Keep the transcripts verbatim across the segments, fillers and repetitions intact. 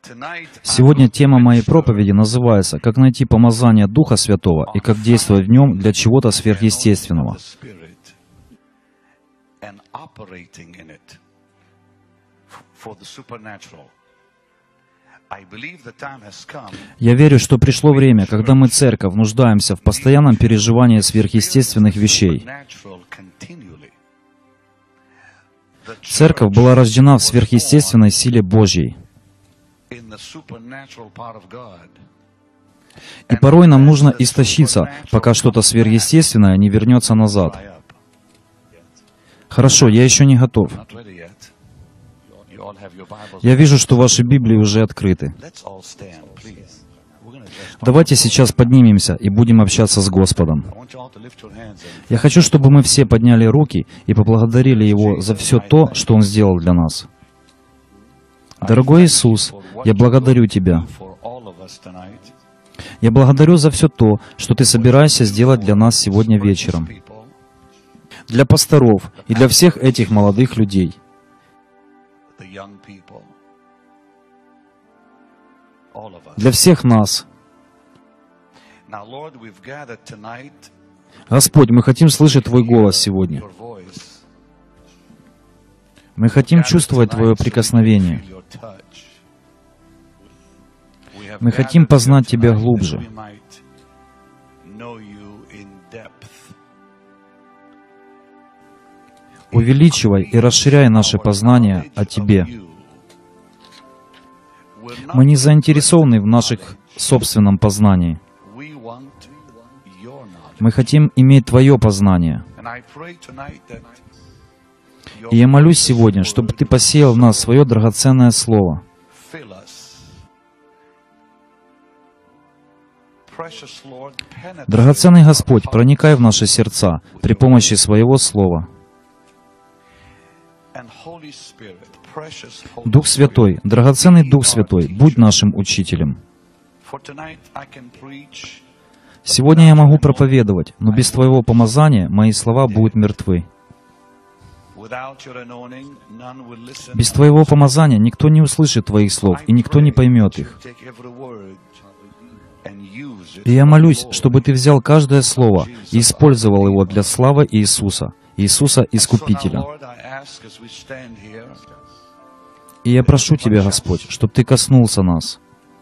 Сегодня тема моей проповеди называется «Как найти помазание Духа Святого и как действовать в нем для чего-то сверхъестественного». Я верю, что пришло время, когда мы, церковь, нуждаемся в постоянном переживании сверхъестественных вещей. Церковь была рождена в сверхъестественной силе Божьей. И порой нам нужно истощиться, пока что-то сверхъестественное не вернется назад. Хорошо, я еще не готов. Я вижу, что ваши Библии уже открыты. Давайте сейчас поднимемся и будем общаться с Господом. Я хочу, чтобы мы все подняли руки и поблагодарили Его за все то, что Он сделал для нас. Дорогой Иисус, я благодарю Тебя. Я благодарю за все то, что Ты собираешься сделать для нас сегодня вечером. Для пасторов и для всех этих молодых людей. Для всех нас. Господь, мы хотим слышать Твой голос сегодня. Мы хотим чувствовать Твое прикосновение. Мы хотим познать Тебя глубже. Увеличивай и расширяй наше познание о Тебе. Мы не заинтересованы в наших собственном познании. Мы хотим иметь Твое познание. И я молюсь сегодня, чтобы Ты посеял в нас свое драгоценное Слово. Драгоценный Господь, проникай в наши сердца при помощи Своего Слова. Дух Святой, драгоценный Дух Святой, будь нашим учителем. Сегодня я могу проповедовать, но без Твоего помазания мои слова будут мертвы. Без Твоего помазания никто не услышит Твоих слов, и никто не поймет их. И я молюсь, чтобы Ты взял каждое слово и использовал его для славы Иисуса, Иисуса Искупителя. И я прошу Тебя, Господь, чтобы Ты коснулся нас.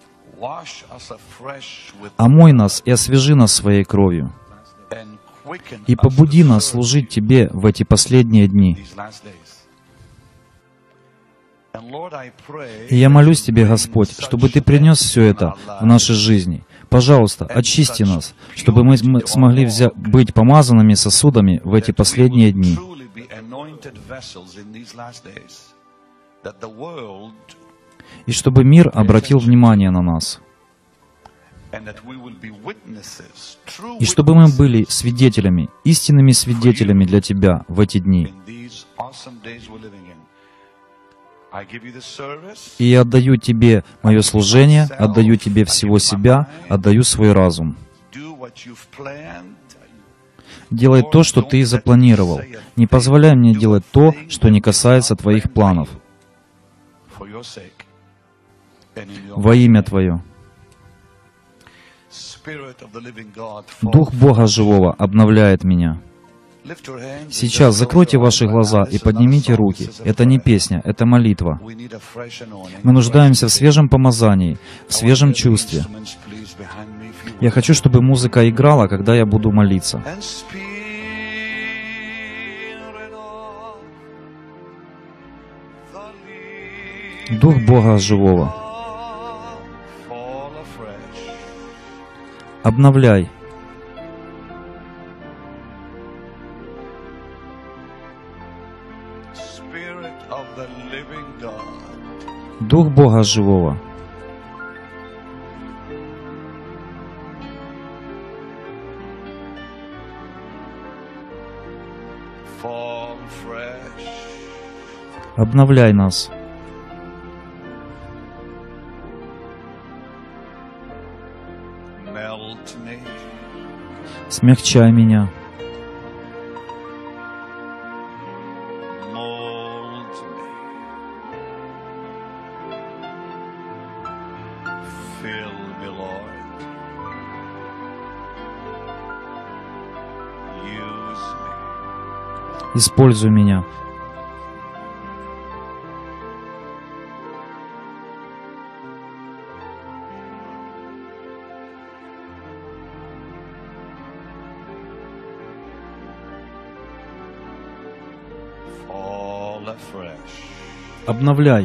Омой нас и освежи нас Своей кровью. И побуди нас служить Тебе в эти последние дни. И я молюсь Тебе, Господь, чтобы Ты принес все это в наши жизни. Пожалуйста, очисти нас, чтобы мы смогли взять, быть помазанными сосудами в эти последние дни. И чтобы мир обратил внимание на нас. И чтобы мы были свидетелями, истинными свидетелями для Тебя в эти дни. И я отдаю Тебе мое служение, отдаю Тебе всего себя, отдаю свой разум. Делай то, что Ты запланировал. Не позволяй мне делать то, что не касается Твоих планов. Во имя Твое. Дух Бога Живого обновляет меня. Сейчас закройте ваши глаза и поднимите руки. Это не песня, это молитва. Мы нуждаемся в свежем помазании, в свежем чувстве. Я хочу, чтобы музыка играла, когда я буду молиться. Дух Бога Живого, обновляй. Дух Бога Живого, обновляй нас. Смягчай меня. Используй меня. Обновляй.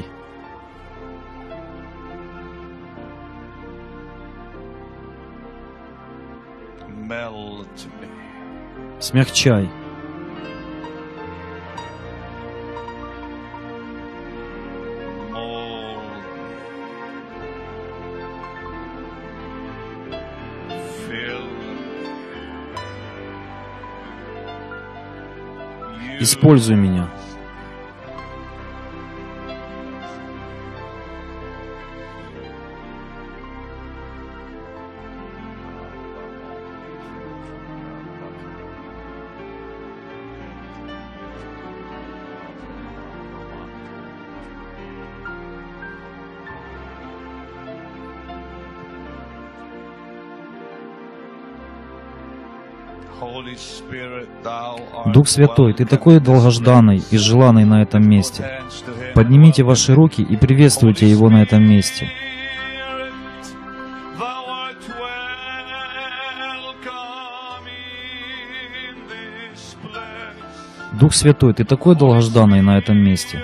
Смягчай. Используй меня. Дух Святой, Ты такой долгожданный и желанный на этом месте. Поднимите ваши руки и приветствуйте Его на этом месте. Дух Святой, Ты такой долгожданный на этом месте.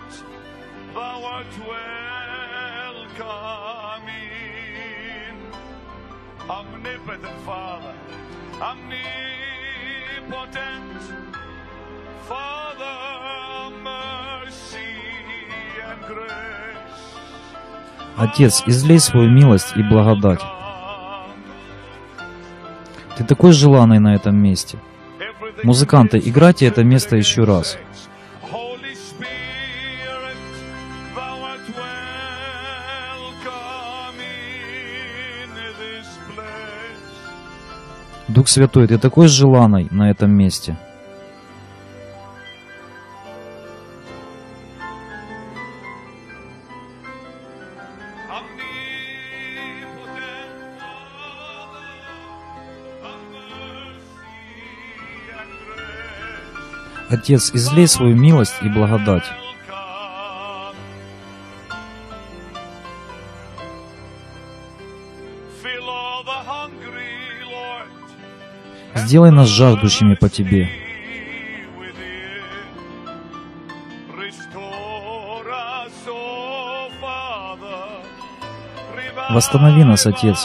Отец, излей свою милость и благодать. Ты такой желанный на этом месте. Музыканты, играйте это место еще раз. Дух Святой, Ты такой желанный на этом месте. Отец, излей свою милость и благодать. Сделай нас жаждущими по Тебе. Восстанови нас, Отец.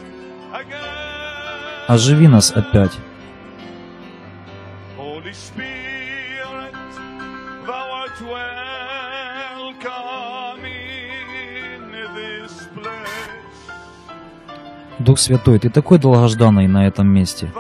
Оживи нас опять. Дух Святой, Ты такой долгожданный на этом месте.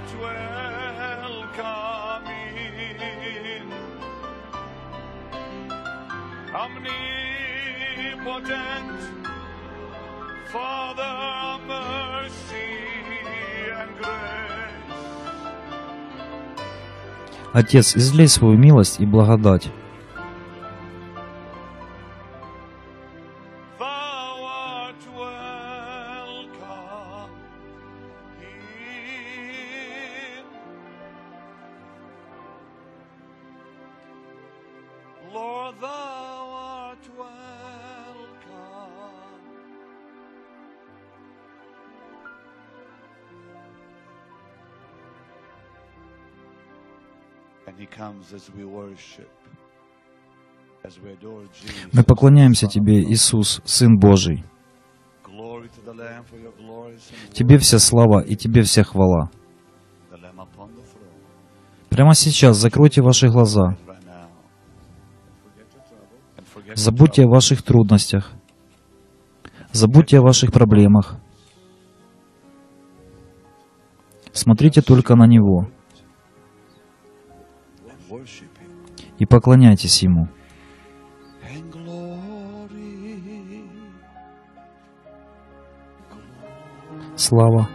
Отец, излей свою милость и благодать. Мы поклоняемся Тебе, Иисус, Сын Божий. Тебе вся слава и Тебе вся хвала. Прямо сейчас закройте ваши глаза. Забудьте о ваших трудностях. Забудьте о ваших проблемах. Смотрите только на Него. И поклоняйтесь Ему. Слава.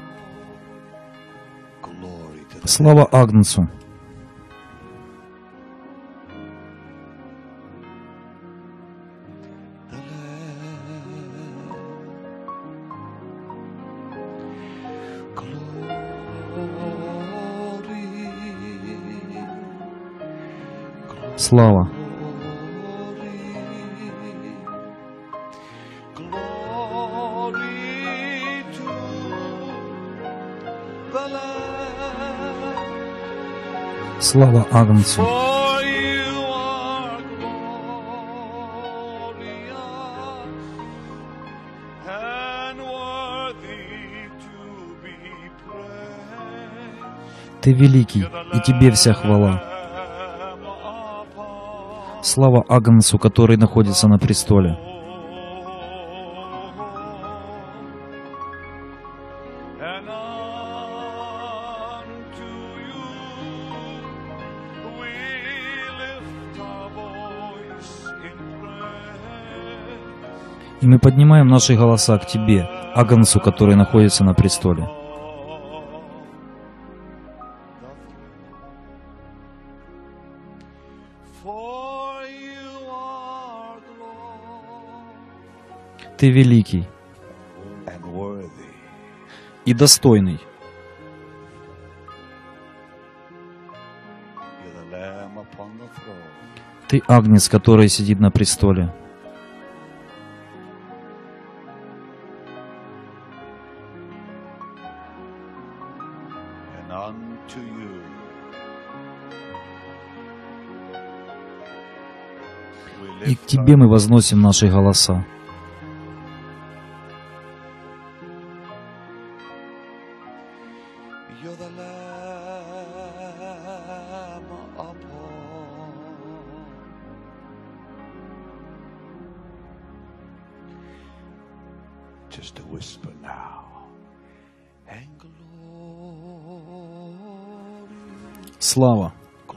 Слава Агнцу. Слава. Слава Агнцу. Ты великий, и Тебе вся хвала. Слава Агнцу, который находится на престоле. И мы поднимаем наши голоса к Тебе, Агнцу, который находится на престоле. Ты великий и достойный. Ты Агнец, который сидит на престоле. И к Тебе мы возносим наши голоса. Слава.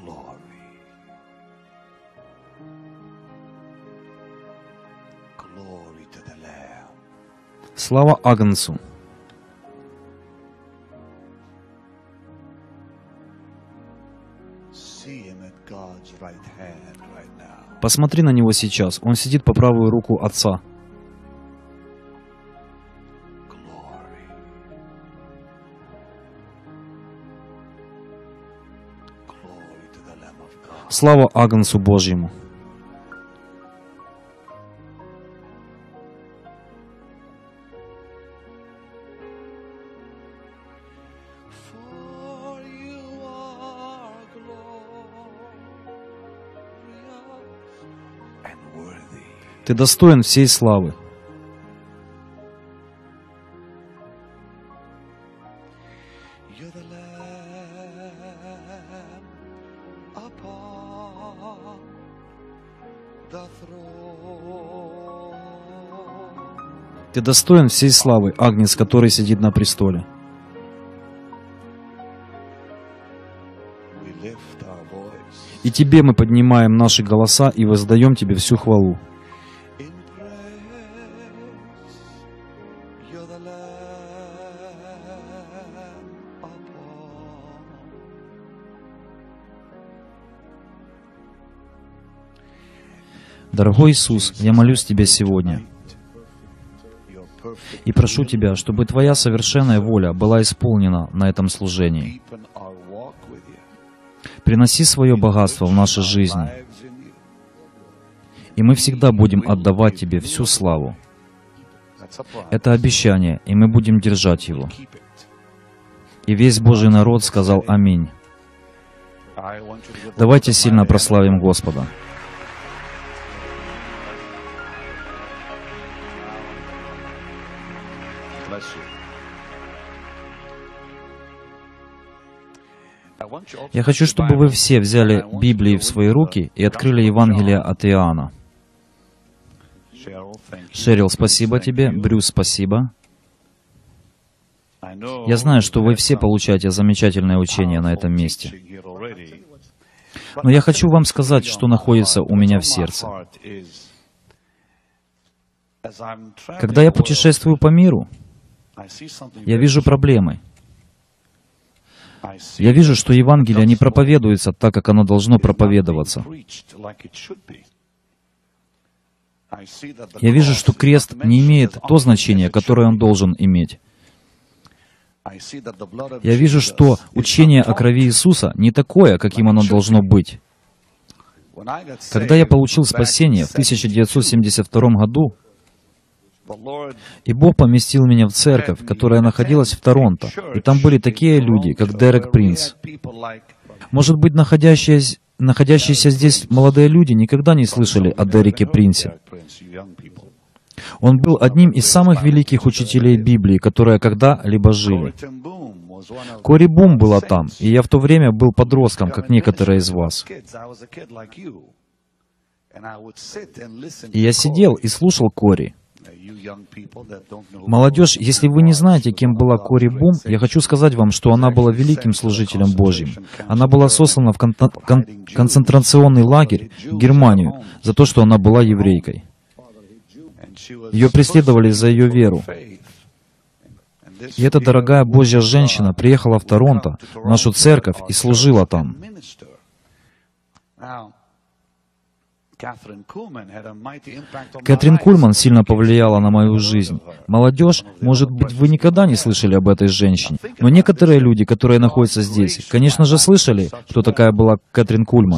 Слава Агнцу. Посмотри на него сейчас. Он сидит по правую руку Отца. Слава Агнцу Божьему. Ты достоин всей славы. Ты достоин всей славы, Агнец, который сидит на престоле. И Тебе мы поднимаем наши голоса и воздаем Тебе всю хвалу. Дорогой Иисус, я молюсь Тебя сегодня и прошу Тебя, чтобы Твоя совершенная воля была исполнена на этом служении. Приноси свое богатство в наши жизни, и мы всегда будем отдавать Тебе всю славу. Это обещание, и мы будем держать его. И весь Божий народ сказал «Аминь». Давайте сильно прославим Господа. Я хочу, чтобы вы все взяли Библии в свои руки и открыли Евангелие от Иоанна. Шерил, спасибо тебе. Брюс, спасибо. Я знаю, что вы все получаете замечательное учение на этом месте. Но я хочу вам сказать, что находится у меня в сердце. Когда я путешествую по миру, я вижу проблемы. Я вижу, что Евангелие не проповедуется так, как оно должно проповедоваться. Я вижу, что крест не имеет то значение, которое он должен иметь. Я вижу, что учение о крови Иисуса не такое, каким оно должно быть. Когда я получил спасение в тысяча девятьсот семьдесят втором году, и Бог поместил меня в церковь, которая находилась в Торонто, и там были такие люди, как Дерек Принц. Может быть, находящиеся, находящиеся здесь молодые люди никогда не слышали о Дереке Принце. Он был одним из самых великих учителей Библии, которые когда-либо жили. Кори Бум была там, и я в то время был подростком, как некоторые из вас. И я сидел и слушал Кори. Молодежь, если вы не знаете, кем была Кори Бум, я хочу сказать вам, что она была великим служителем Божьим. Она была сослана в кон кон концентрационный лагерь в Германию за то, что она была еврейкой. Ее преследовали за ее веру. И эта дорогая Божья женщина приехала в Торонто, в нашу церковь, и служила там. Кэтрин Кульман сильно повлияла на мою жизнь. Молодежь, может быть, вы никогда не слышали об этой женщине, но некоторые люди, которые находятся здесь, конечно же, слышали, кто такая была Кэтрин Кульман.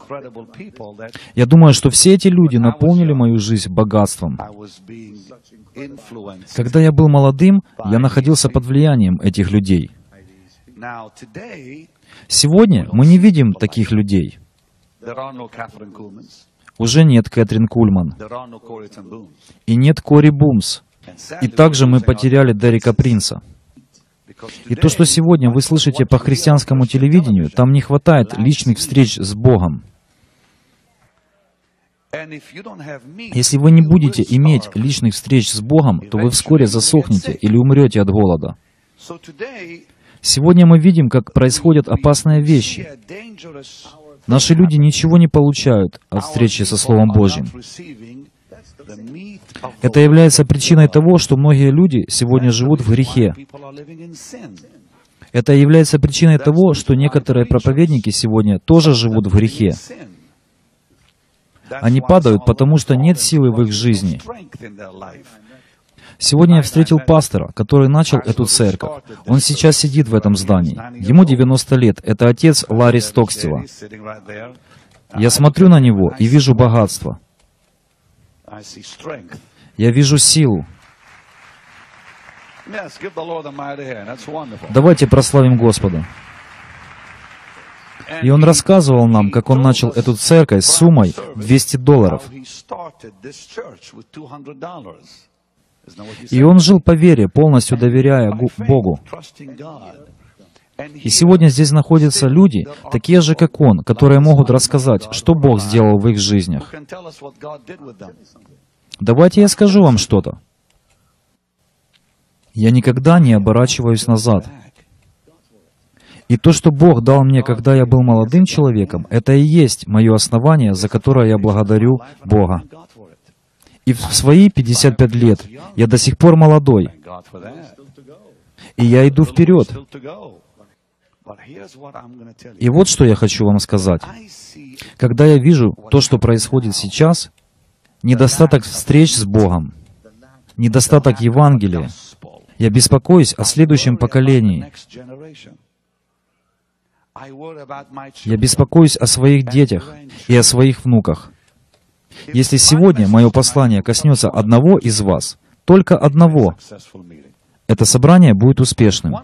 Я думаю, что все эти люди наполнили мою жизнь богатством. Когда я был молодым, я находился под влиянием этих людей. Сегодня мы не видим таких людей. Уже нет Кэтрин Кульман. И нет Кори Бумс. И также мы потеряли Дерека Принца. И то, что сегодня вы слышите по христианскому телевидению, там не хватает личных встреч с Богом. Если вы не будете иметь личных встреч с Богом, то вы вскоре засохнете или умрете от голода. Сегодня мы видим, как происходят опасные вещи. Наши люди ничего не получают от встречи со Словом Божьим. Это является причиной того, что многие люди сегодня живут в грехе. Это является причиной того, что некоторые проповедники сегодня тоже живут в грехе. Они падают, потому что нет силы в их жизни. Сегодня я встретил пастора, который начал эту церковь. Он сейчас сидит в этом здании. Ему девяносто лет. Это отец Ларри Стокстила. Я смотрю на него и вижу богатство. Я вижу силу. Давайте прославим Господа. И он рассказывал нам, как он начал эту церковь с суммой двести долларов. И он жил по вере, полностью доверяя Богу. И сегодня здесь находятся люди, такие же, как он, которые могут рассказать, что Бог сделал в их жизнях. Давайте я скажу вам что-то. Я никогда не оборачиваюсь назад. И то, что Бог дал мне, когда я был молодым человеком, это и есть мое основание, за которое я благодарю Бога. И в свои пятьдесят пять лет я до сих пор молодой. И я иду вперед. И вот что я хочу вам сказать. Когда я вижу то, что происходит сейчас, недостаток встреч с Богом, недостаток Евангелия, я беспокоюсь о следующем поколении. Я беспокоюсь о своих детях и о своих внуках. Если сегодня мое послание коснется одного из вас, только одного, это собрание будет успешным.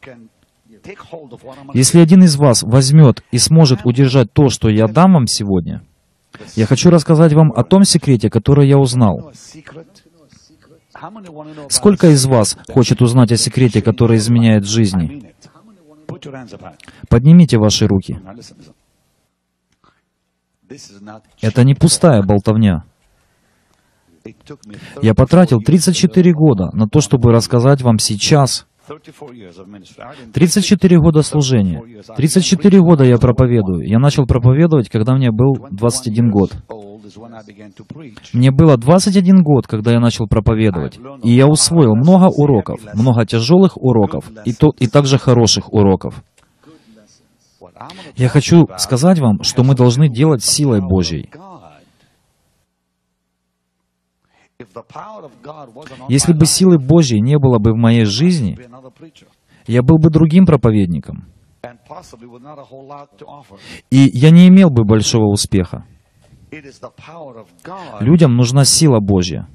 Если один из вас возьмет и сможет удержать то, что я дам вам сегодня, я хочу рассказать вам о том секрете, который я узнал. Сколько из вас хочет узнать о секрете, который изменяет жизни? Поднимите ваши руки. Это не пустая болтовня. Я потратил тридцать четыре года на то, чтобы рассказать вам сейчас. тридцать четыре года служения. тридцать четыре года я проповедую. Я начал проповедовать, когда мне был двадцать один год. Мне было двадцать один год, когда я начал проповедовать. И я усвоил много уроков, много тяжелых уроков, и, то, и также хороших уроков. Я хочу сказать вам, что мы должны делать силой Божьей. Если бы силы Божьей не было бы в моей жизни, я был бы другим проповедником. И я не имел бы большого успеха. Людям нужна сила Божья.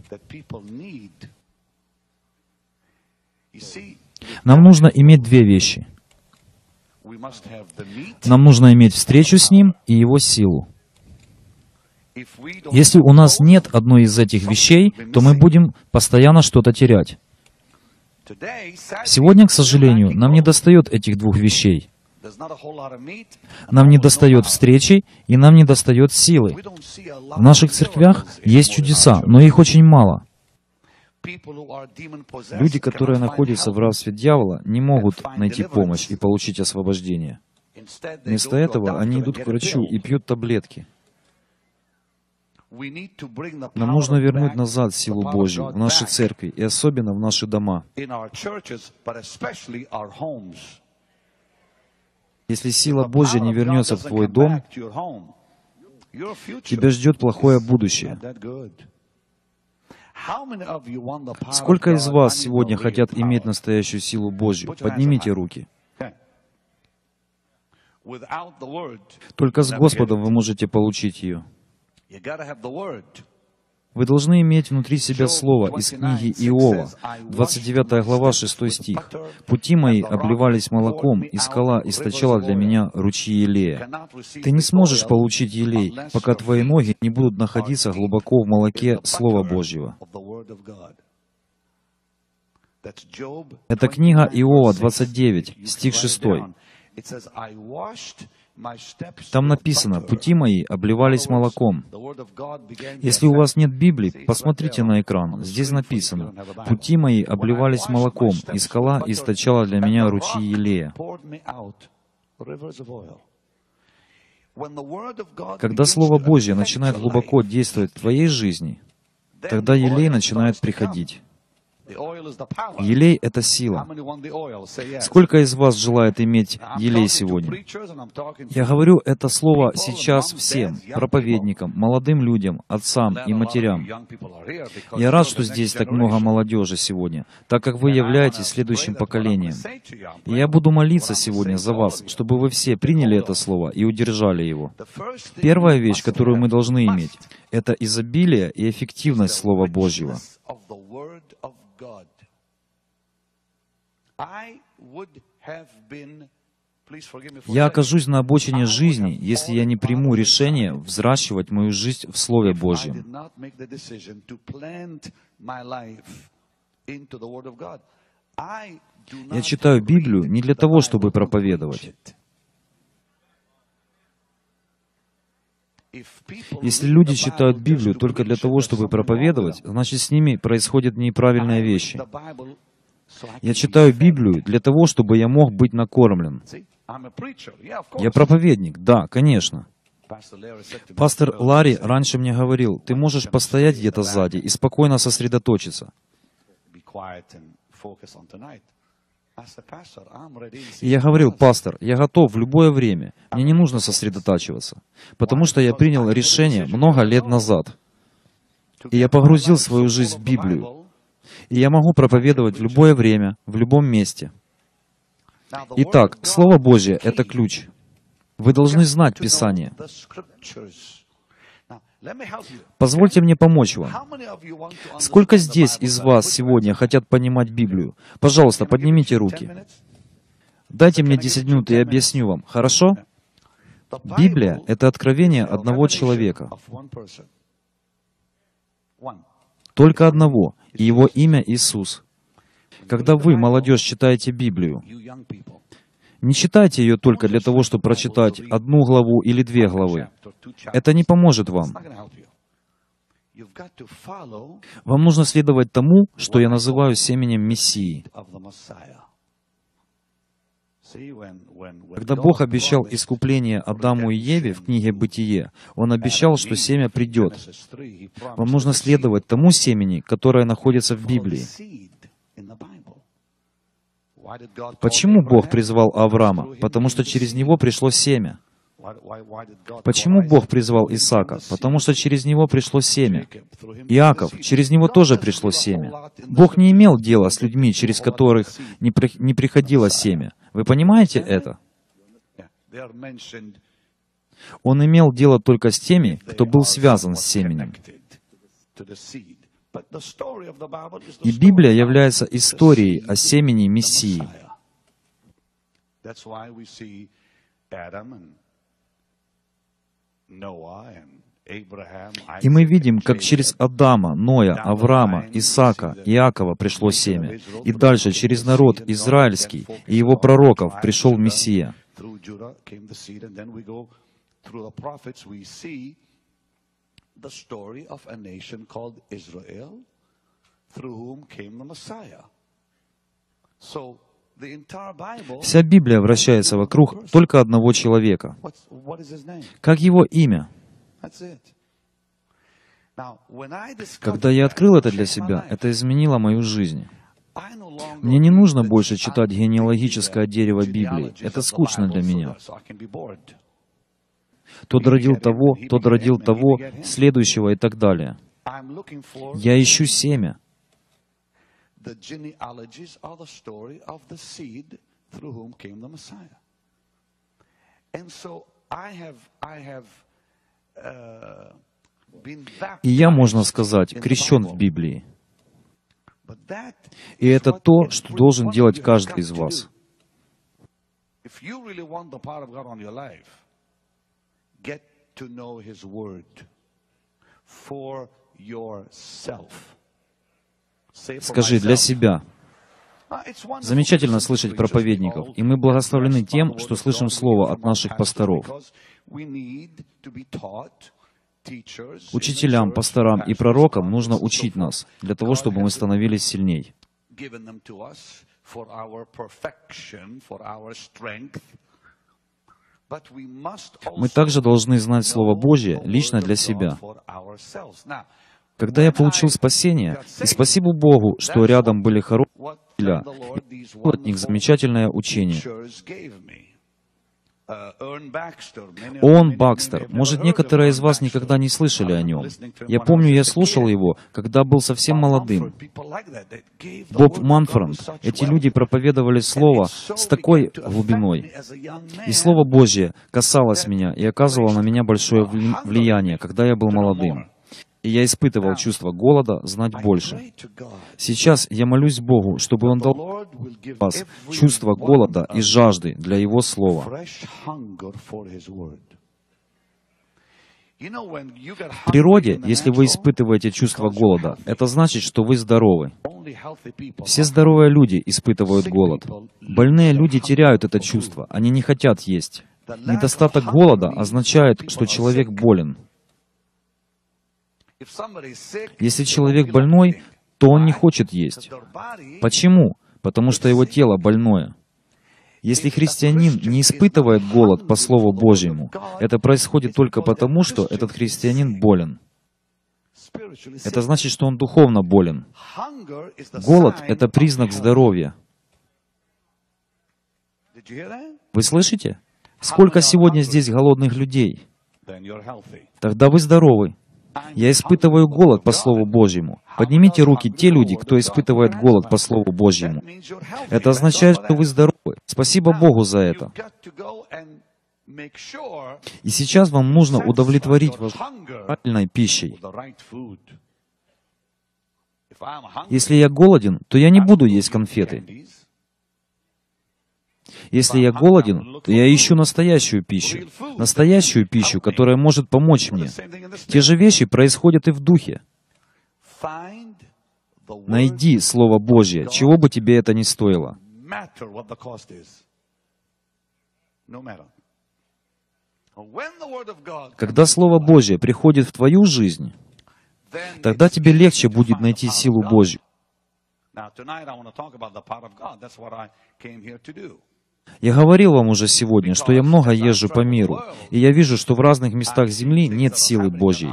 Нам нужно иметь две вещи. Нам нужно иметь встречу с Ним и Его силу. Если у нас нет одной из этих вещей, то мы будем постоянно что-то терять. Сегодня, к сожалению, нам недостает этих двух вещей. Нам недостает встречи, и нам недостает силы. В наших церквях есть чудеса, но их очень мало. Люди, которые находятся в рабстве дьявола, не могут найти помощь и получить освобождение. Вместо этого они идут к врачу и пьют таблетки. Нам нужно вернуть назад силу Божью в наши церкви и особенно в наши дома. Если сила Божья не вернется в твой дом, тебя ждет плохое будущее. Сколько из вас сегодня хотят иметь настоящую силу Божью? Поднимите руки. Только с Господом вы можете получить ее. Вы должны иметь внутри себя слово из книги Иова, двадцать девятая глава, шестой стих. «Пути мои обливались молоком, и скала источала для меня ручьи елея». Ты не сможешь получить елей, пока твои ноги не будут находиться глубоко в молоке Слова Божьего. Это книга Иова, двадцать девять, стих шестой. Там написано: «Пути мои обливались молоком». Если у вас нет Библии, посмотрите на экран. Здесь написано: «Пути мои обливались молоком, и скала источала для меня ручьи елея». Когда Слово Божье начинает глубоко действовать в твоей жизни, тогда елей начинает приходить. Елей — это сила. Сколько из вас желает иметь елей сегодня? Я говорю это слово сейчас всем, проповедникам, молодым людям, отцам и матерям. Я рад, что здесь так много молодежи сегодня, так как вы являетесь следующим поколением. И я буду молиться сегодня за вас, чтобы вы все приняли это слово и удержали его. Первая вещь, которую мы должны иметь, это изобилие и эффективность Слова Божьего. Я окажусь на обочине жизни, если я не приму решение взращивать мою жизнь в Слове Божьем. Я читаю Библию не для того, чтобы проповедовать. Если люди читают Библию только для того, чтобы проповедовать, значит, с ними происходят неправильные вещи. Я читаю Библию для того, чтобы я мог быть накормлен. Я проповедник, да, конечно. Пастор Ларри раньше мне говорил: ты можешь постоять где-то сзади и спокойно сосредоточиться. И я говорил: пастор, я готов в любое время, мне не нужно сосредотачиваться, потому что я принял решение много лет назад. И я погрузил свою жизнь в Библию. И я могу проповедовать в любое время, в любом месте. Итак, Слово Божье — это ключ. Вы должны знать Писание. Позвольте мне помочь вам. Сколько здесь из вас сегодня хотят понимать Библию? Пожалуйста, поднимите руки. Дайте мне десять минут, и я объясню вам. Хорошо? Библия — это откровение одного человека. Только одного, и его имя Иисус. Когда вы, молодежь, читаете Библию, не читайте ее только для того, чтобы прочитать одну главу или две главы. Это не поможет вам. Вам нужно следовать тому, что я называю семенем Мессии. Когда Бог обещал искупление Адаму и Еве в книге «Бытие», Он обещал, что семя придет. Вам нужно следовать тому семени, которое находится в Библии. Почему Бог призвал Авраама? Потому что через него пришло семя. Почему Бог призвал Исаака? Потому что через него пришло семя. Иаков, через него тоже пришло семя. Бог не имел дела с людьми, через которых не, при... не приходило семя. Вы понимаете это? Он имел дело только с теми, кто был связан с семенем. И Библия является историей о семени Мессии. И мы видим, как через Адама, Ноя, Авраама, Исаака, Иакова пришло семя. И дальше через народ израильский и его пророков пришел Мессия. Вся Библия вращается вокруг только одного человека. Как его имя? Когда я открыл это для себя, это изменило мою жизнь. Мне не нужно больше читать генеалогическое дерево Библии. Это скучно для меня. Тот родил того, тот родил того, следующего и так далее. Я ищу семя. И я, можно сказать, крещен в Библии. И это то, что должен делать каждый из вас. Скажи для себя. Замечательно слышать проповедников, и мы благословлены тем, что слышим слово от наших пасторов. Учителям, пасторам и пророкам нужно учить нас, для того, чтобы мы становились сильней. Мы также должны знать Слово Божье лично для себя. Когда я получил спасение, и спасибо Богу, что рядом были хорошие учителя, и получил от них замечательное учение. Оуэн Бакстер. Может, некоторые из вас никогда не слышали о нем. Я помню, я слушал его, когда был совсем молодым. Боб Манфорд. Эти люди проповедовали Слово с такой глубиной. И Слово Божье касалось меня и оказывало на меня большое влияние, когда я был молодым. И я испытывал чувство голода знать больше. Сейчас я молюсь Богу, чтобы Он дал вас чувство голода и жажды для Его Слова. В природе, если вы испытываете чувство голода, это значит, что вы здоровы. Все здоровые люди испытывают голод. Больные люди теряют это чувство, они не хотят есть. Недостаток голода означает, что человек болен. Если человек больной, то он не хочет есть. Почему? Потому что его тело больное. Если христианин не испытывает голод по Слову Божьему, это происходит только потому, что этот христианин болен. Это значит, что он духовно болен. Голод — это признак здоровья. Вы слышите? Сколько сегодня здесь голодных людей? Тогда вы здоровы. Я испытываю голод по Слову Божьему. Поднимите руки те люди, кто испытывает голод по Слову Божьему. Это означает, что вы здоровы. Спасибо Богу за это. И сейчас вам нужно удовлетворить вас правильной пищей. Если я голоден, то я не буду есть конфеты. Если я голоден, то я ищу настоящую пищу. Настоящую пищу, которая может помочь мне. Те же вещи происходят и в духе. Найди Слово Божье, чего бы тебе это ни стоило. Когда Слово Божье приходит в твою жизнь, тогда тебе легче будет найти силу Божью. Я говорил вам уже сегодня, что я много езжу по миру, и я вижу, что в разных местах Земли нет силы Божьей.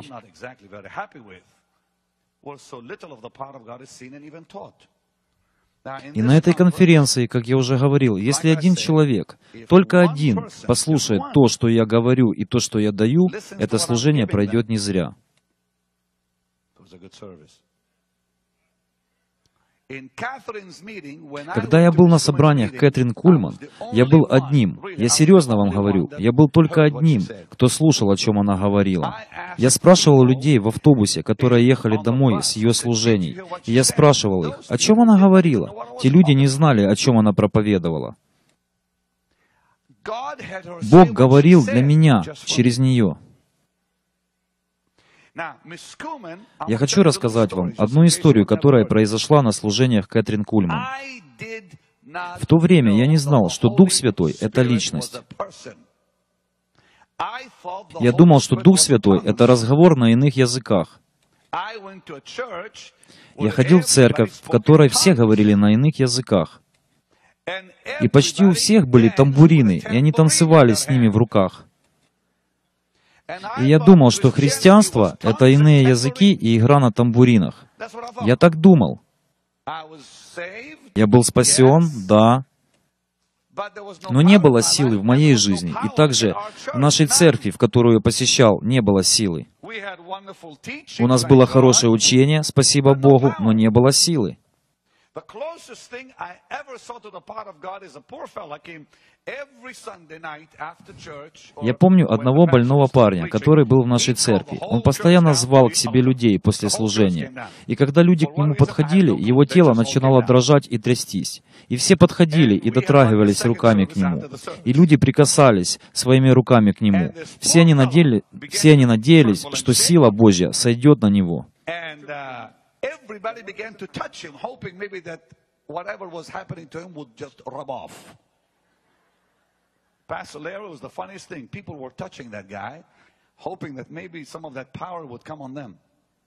И на этой конференции, как я уже говорил, если один человек, только один, послушает то, что я говорю, и то, что я даю, это служение пройдет не зря. Когда я был на собраниях Кэтрин Кульман, я был одним, я серьезно вам говорю, я был только одним, кто слушал, о чем она говорила. Я спрашивал людей в автобусе, которые ехали домой с ее служений, и я спрашивал их, о чем она говорила. Те люди не знали, о чем она проповедовала. Бог говорил для меня через нее. Я хочу рассказать вам одну историю, которая произошла на служениях Кэтрин Кульман. В то время я не знал, что Дух Святой — это личность. Я думал, что Дух Святой — это разговор на иных языках. Я ходил в церковь, в которой все говорили на иных языках. И почти у всех были тамбурины, и они танцевали с ними в руках. И я думал, что христианство — это иные языки и игра на тамбуринах. Я так думал. Я был спасен, да. Но не было силы в моей жизни. И также в нашей церкви, в которую я посещал, не было силы. У нас было хорошее учение, спасибо Богу, но не было силы. Я помню одного больного парня, который был в нашей церкви. Он постоянно звал к себе людей после служения. И когда люди к нему подходили, его тело начинало дрожать и трястись. И все подходили и дотрагивались руками к нему. И люди прикасались своими руками к нему. Все они, надели... все они надеялись, что сила Божья сойдет на него. Everybody began to touch him, hoping maybe that whatever was happening to him would just rub off. Pastor Larry was the funniest thing. People were touching that guy, hoping that maybe some of that power would come on them.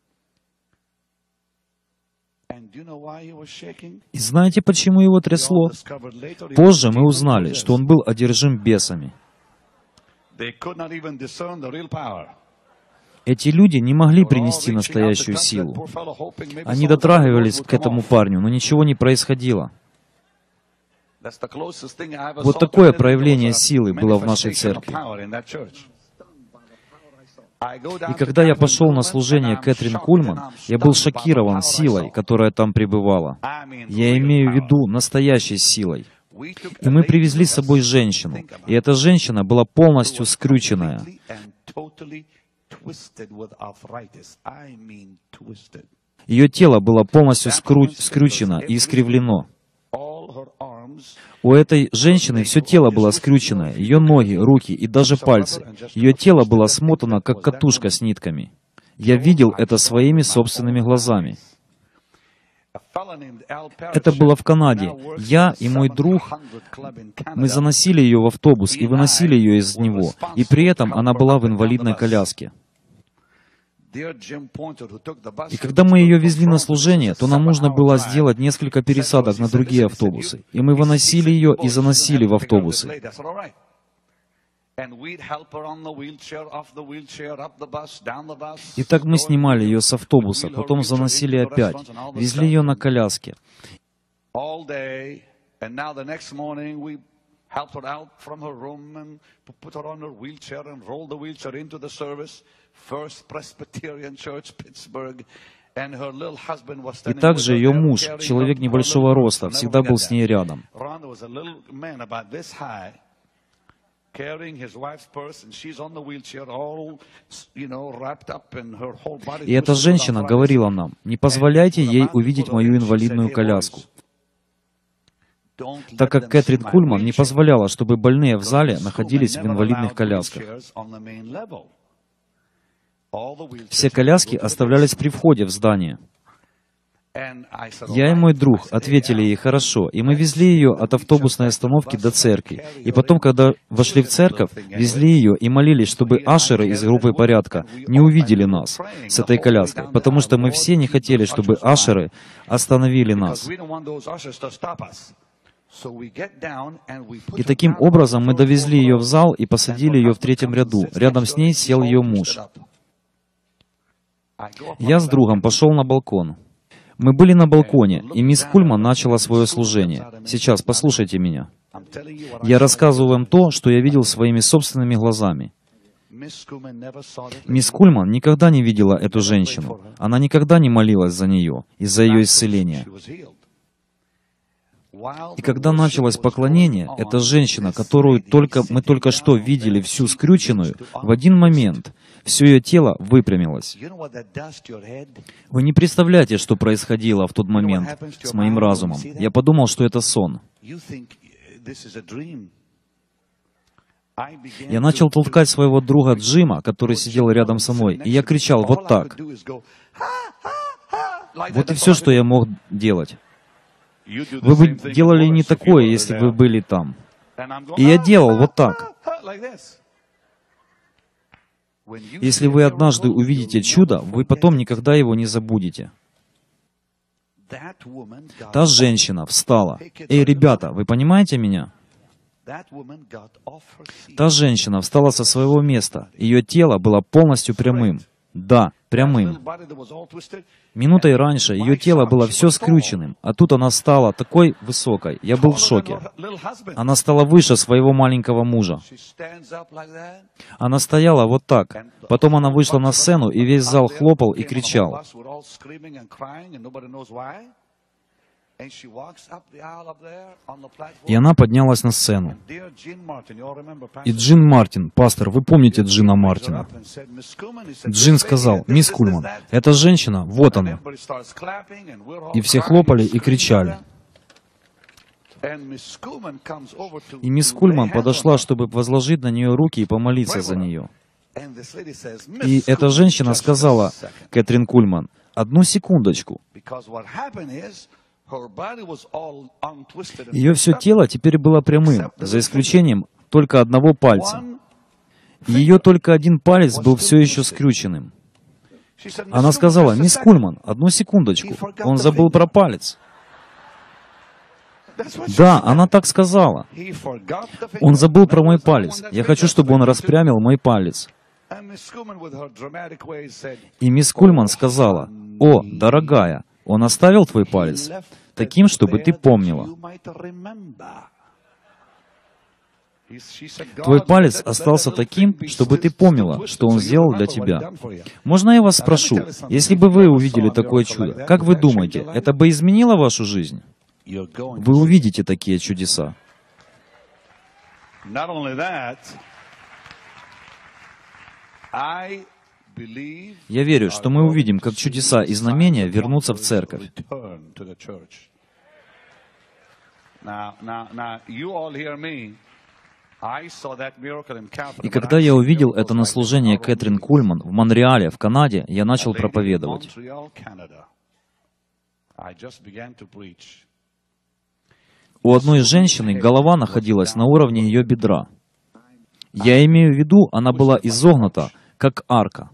And do you know why he was shaking? И знаете, почему его трясло? Позже мы узнали, что он был одержим бесами. They could not even discern the real power. Эти люди не могли принести настоящую силу. Они дотрагивались к этому парню, но ничего не происходило. Вот такое проявление силы было в нашей церкви. И когда я пошел на служение Кэтрин Кульман, я был шокирован силой, которая там пребывала. Я имею в виду настоящей силой. И мы привезли с собой женщину, и эта женщина была полностью скрюченная. Ее тело было полностью скру... скрючено и искривлено. У этой женщины все тело было скрючено, ее ноги, руки и даже пальцы. Ее тело было смотано, как катушка с нитками. Я видел это своими собственными глазами. Это было в Канаде. Я и мой друг, мы заносили ее в автобус и выносили ее из него, и при этом она была в инвалидной коляске. И когда мы ее везли на служение, то нам нужно было сделать несколько пересадок на другие автобусы. И мы выносили ее и заносили в автобусы. И так мы снимали ее с автобуса, потом заносили опять, везли ее на коляске. Helped her out from her room and put her on her wheelchair and rolled the wheelchair into the service. First Presbyterian Church, Pittsburgh. And her little husband was standing. И также ее муж, человек небольшого роста, всегда был с ней рядом. И эта женщина говорила нам: не позволяйте ей увидеть мою инвалидную коляску. Так как Кэтрин Кульман не позволяла, чтобы больные в зале находились в инвалидных колясках. Все коляски оставлялись при входе в здание. Я и мой друг ответили ей хорошо, и мы везли ее от автобусной остановки до церкви. И потом, когда вошли в церковь, везли ее и молились, чтобы ашеры из группы порядка не увидели нас с этой коляской, потому что мы все не хотели, чтобы ашеры остановили нас. И таким образом мы довезли ее в зал и посадили ее в третьем ряду. Рядом с ней сел ее муж. Я с другом пошел на балкон. Мы были на балконе, и мисс Кульман начала свое служение. Сейчас послушайте меня. Я рассказываю вам то, что я видел своими собственными глазами. Мисс Кульман никогда не видела эту женщину. Она никогда не молилась за нее, из-за ее исцеления. И когда началось поклонение, эта женщина, которую только, мы только что видели всю скрюченную, в один момент все ее тело выпрямилось. Вы не представляете, что происходило в тот момент с моим разумом. Я подумал, что это сон. Я начал толкать своего друга Джима, который сидел рядом со мной, и я кричал вот так. Вот и все, что я мог делать. Вы бы делали не такое, если бы были там. И я делал вот так. Если вы однажды увидите чудо, вы потом никогда его не забудете. Та женщина встала. Эй, ребята, вы понимаете меня? Та женщина встала со своего места. Ее тело было полностью прямым. Да, прямым. Минутой раньше ее тело было все скрюченным, а тут она стала такой высокой. Я был в шоке. Она стала выше своего маленького мужа. Она стояла вот так. Потом она вышла на сцену, и весь зал хлопал и кричал. И она поднялась на сцену. И Джин Мартин, пастор, вы помните Джина Мартина? Джин сказал: «Мисс Кульман, эта женщина, вот она». И все хлопали и кричали. И мисс Кульман подошла, чтобы возложить на нее руки и помолиться за нее. И эта женщина сказала: «Кэтрин Кульман, одну секундочку». Ее все тело теперь было прямым, за исключением только одного пальца. И ее только один палец был все еще скрюченным. Она сказала: «Мисс Кульман, одну секундочку, он забыл про палец». Да, она так сказала. Он забыл про мой палец. Я хочу, чтобы он распрямил мой палец. И мисс Кульман сказала: «О, дорогая, он оставил твой палец таким, чтобы ты помнила. Твой палец остался таким, чтобы ты помнила, что он сделал для тебя». Можно я вас спрошу, если бы вы увидели такое чудо, как вы думаете, это бы изменило вашу жизнь? Вы увидите такие чудеса. Я верю, что мы увидим, как чудеса и знамения вернутся в церковь. И когда я увидел это на служении Кэтрин Кульман в Монреале, в Канаде, я начал проповедовать. У одной женщины голова находилась на уровне ее бедра. Я имею в виду, она была изогнута, как арка.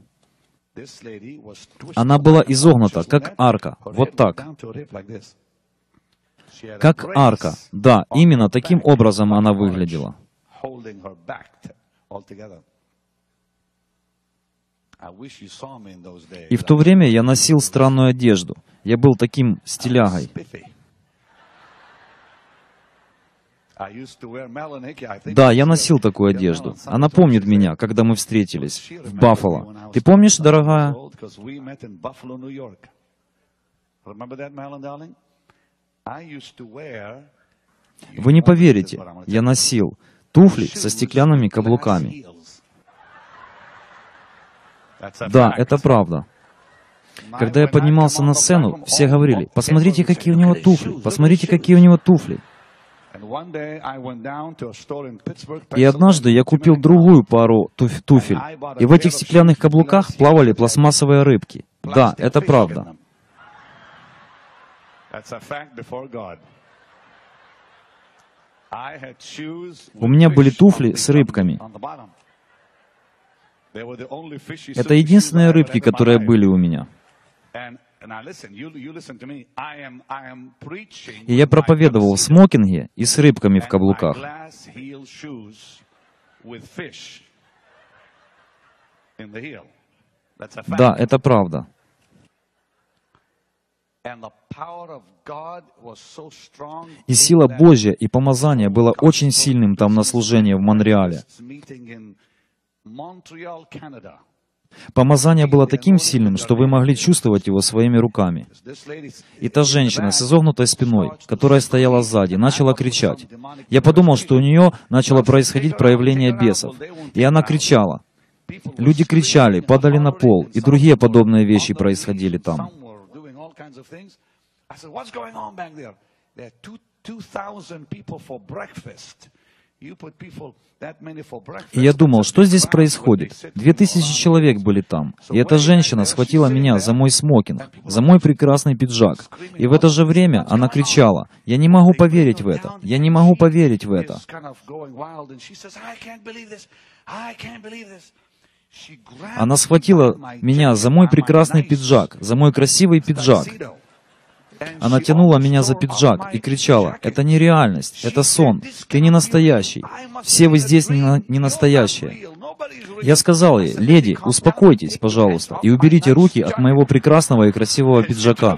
Она была изогнута, как арка, вот так. Как арка. Да, именно таким образом она выглядела. И в то время я носил странную одежду. Я был таким стилягой. Да, я носил такую одежду. Она помнит меня, когда мы встретились в Баффало. Ты помнишь, дорогая? Вы не поверите, я носил туфли со стеклянными каблуками. Да, это правда. Когда я поднимался на сцену, все говорили: «Посмотрите, какие у него туфли! Посмотрите, какие у него туфли!» И однажды я купил другую пару туф туфель, и в этих стеклянных каблуках плавали пластмассовые рыбки. Да, это правда. У меня были туфли с рыбками. Это единственные рыбки, которые были у меня. И я проповедовал в смокинге и с рыбками в каблуках. Да, это правда. И сила Божья и помазание было очень сильным там на служении в Монреале. Помазание было таким сильным, что вы могли чувствовать его своими руками. И та женщина с изогнутой спиной, которая стояла сзади, начала кричать. Я подумал, что у нее начало происходить проявление бесов. И она кричала. Люди кричали, падали на пол, и другие подобные вещи происходили там. И я думал, что здесь происходит? Две тысячи человек были там, и эта женщина схватила меня за мой смокинг, за мой прекрасный пиджак. И в это же время она кричала, «Я не могу поверить в это! Я не могу поверить в это!» Она схватила меня за мой прекрасный пиджак, за мой красивый пиджак. Она тянула меня за пиджак и кричала, «Это не реальность, это сон, ты не настоящий, все вы здесь не, на, не настоящие». Я сказал ей, «Леди, успокойтесь, пожалуйста, и уберите руки от моего прекрасного и красивого пиджака».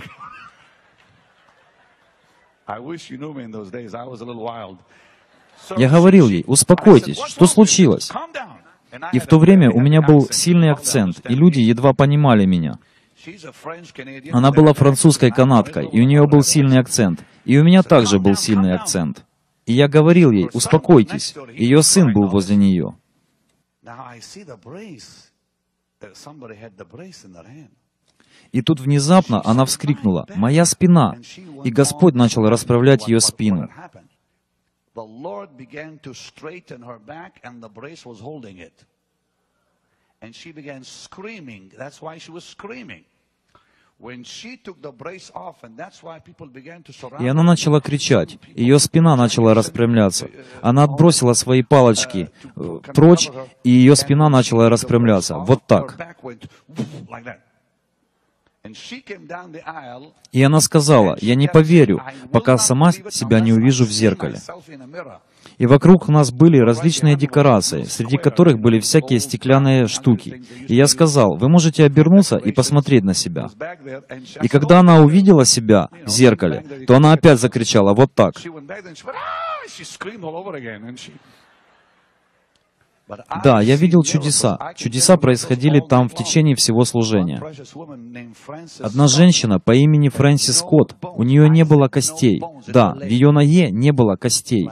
Я говорил ей, «Успокойтесь, что случилось?» И в то время у меня был сильный акцент, и люди едва понимали меня. Она была французской канадкой, и у нее был сильный акцент. И у меня также был сильный акцент. И я говорил ей, успокойтесь. Ее сын был возле нее. И тут внезапно она вскрикнула, «Моя спина!» И Господь начал расправлять ее спину. И она начала кричать. Ее спина начала распрямляться. Она отбросила свои палочки э, прочь, и ее спина начала распрямляться. Вот так. И она сказала, «Я не поверю, пока сама себя не увижу в зеркале». И вокруг нас были различные декорации, среди которых были всякие стеклянные штуки. И я сказал, вы можете обернуться и посмотреть на себя. И когда она увидела себя в зеркале, то она опять закричала вот так. Да, я видел чудеса. Чудеса происходили там в течение всего служения. Одна женщина по имени Фрэнсис Скотт, у нее не было костей. Да, в ее ноге не было костей.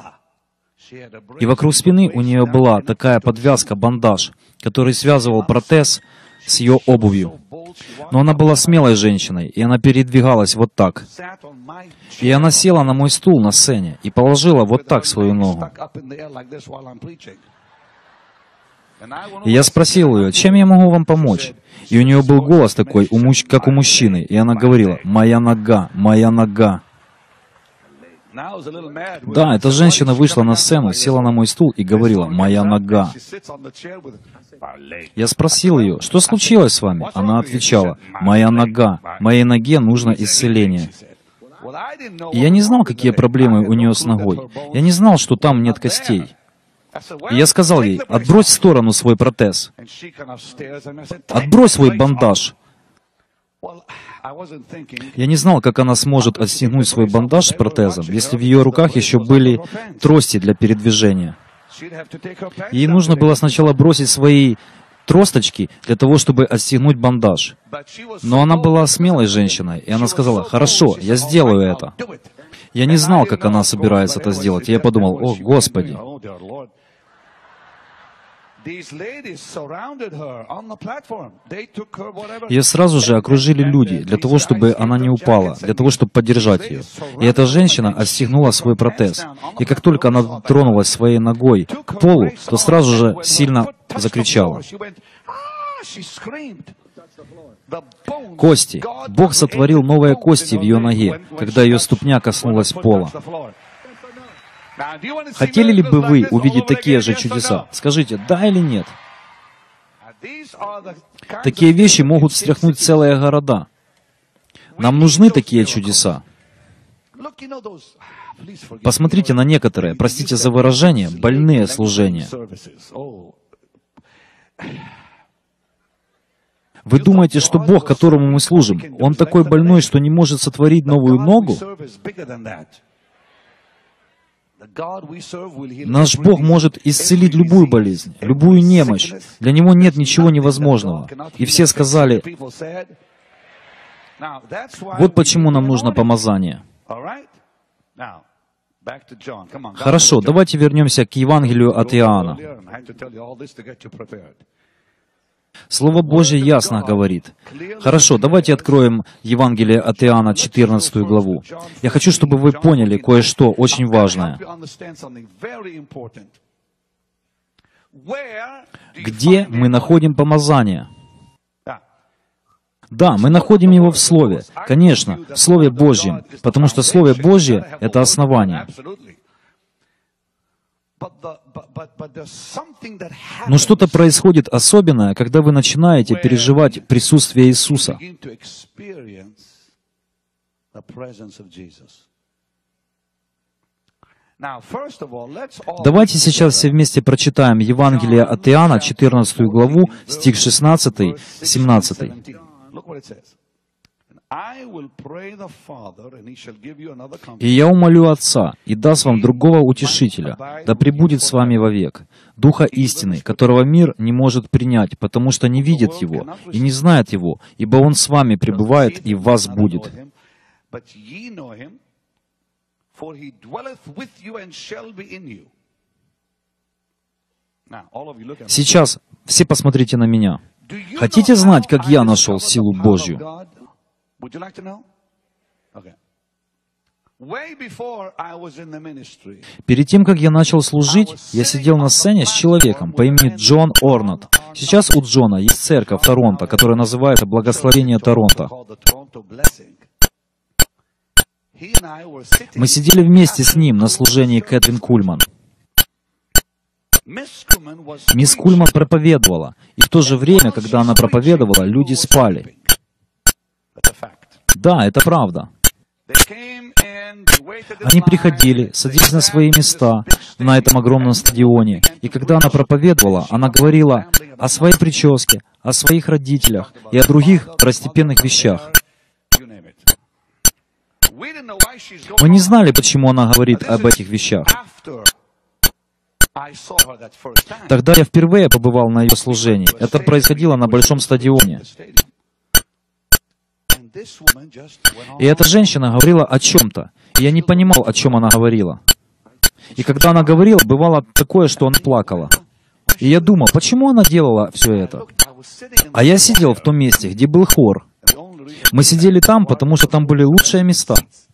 И вокруг спины у нее была такая подвязка, бандаж, который связывал протез с ее обувью. Но она была смелой женщиной, и она передвигалась вот так. И она села на мой стул на сцене и положила вот так свою ногу. И я спросил ее, чем я могу вам помочь? И у нее был голос такой, как у мужчины, и она говорила, «Моя нога, моя нога». Да, эта женщина вышла на сцену, села на мой стул и говорила, «Моя нога». Я спросил ее, что случилось с вами? Она отвечала, «Моя нога, моей ноге нужно исцеление». И я не знал, какие проблемы у нее с ногой. Я не знал, что там нет костей. И я сказал ей, отбрось в сторону свой протез. Отбрось свой бандаж. Я не знал, как она сможет отстегнуть свой бандаж с протезом, если в ее руках еще были трости для передвижения. Ей нужно было сначала бросить свои тросточки для того, чтобы отстегнуть бандаж. Но она была смелой женщиной, и она сказала, «Хорошо, я сделаю это». Я не знал, как она собирается это сделать, и я подумал, «О, Господи». Ее сразу же окружили люди, для того, чтобы она не упала, для того, чтобы поддержать ее. И эта женщина отстегнула свой протез. И как только она тронулась своей ногой к полу, то сразу же сильно закричала. Кости. Бог сотворил новые кости в ее ноге, когда ее ступня коснулась пола. Хотели ли бы вы увидеть такие же чудеса? Скажите, да или нет? Такие вещи могут встряхнуть целые города. Нам нужны такие чудеса. Посмотрите на некоторые, простите за выражение, больные служения. Вы думаете, что Бог, которому мы служим, Он такой больной, что не может сотворить новую ногу? Наш Бог может исцелить любую болезнь, любую немощь. Для Него нет ничего невозможного. И все сказали, вот почему нам нужно помазание. Хорошо, давайте вернемся к Евангелию от Иоанна. Слово Божье ясно говорит. Хорошо, давайте откроем Евангелие от Иоанна, четырнадцатую главу. Я хочу, чтобы вы поняли кое-что очень важное. Где мы находим помазание? Да, мы находим его в Слове. Конечно, в Слове Божьем, потому что Слово Божье — это основание. Но что-то происходит особенное, когда вы начинаете переживать присутствие Иисуса. Давайте сейчас все вместе прочитаем Евангелие от Иоанна, четырнадцатую главу, стих шестнадцатый, семнадцатый. «И я умолю Отца, и даст вам другого утешителя, да пребудет с вами вовек, Духа истины, которого мир не может принять, потому что не видит Его и не знает Его, ибо Он с вами пребывает и в вас будет». Сейчас все посмотрите на меня. Хотите знать, как я нашел силу Божью? Перед тем, как я начал служить, я сидел на сцене с человеком по имени Джон Орнат. Сейчас у Джона есть церковь в Торонто, которая называется «Благословение Торонто». Мы сидели вместе с ним на служении Кэтрин Кульман. Мисс Кульман проповедовала, и в то же время, когда она проповедовала, люди спали. Да, это правда. Они приходили, садились на свои места на этом огромном стадионе, и когда она проповедовала, она говорила о своей прическе, о своих родителях и о других второстепенных вещах. Мы не знали, почему она говорит об этих вещах. Тогда я впервые побывал на ее служении. Это происходило на большом стадионе. И эта женщина говорила о чем-то, и я не понимал, о чем она говорила. И когда она говорила, бывало такое, что она плакала. И я думал, почему она делала все это? А я сидел в том месте, где был хор. Мы сидели там, потому что там были лучшие места.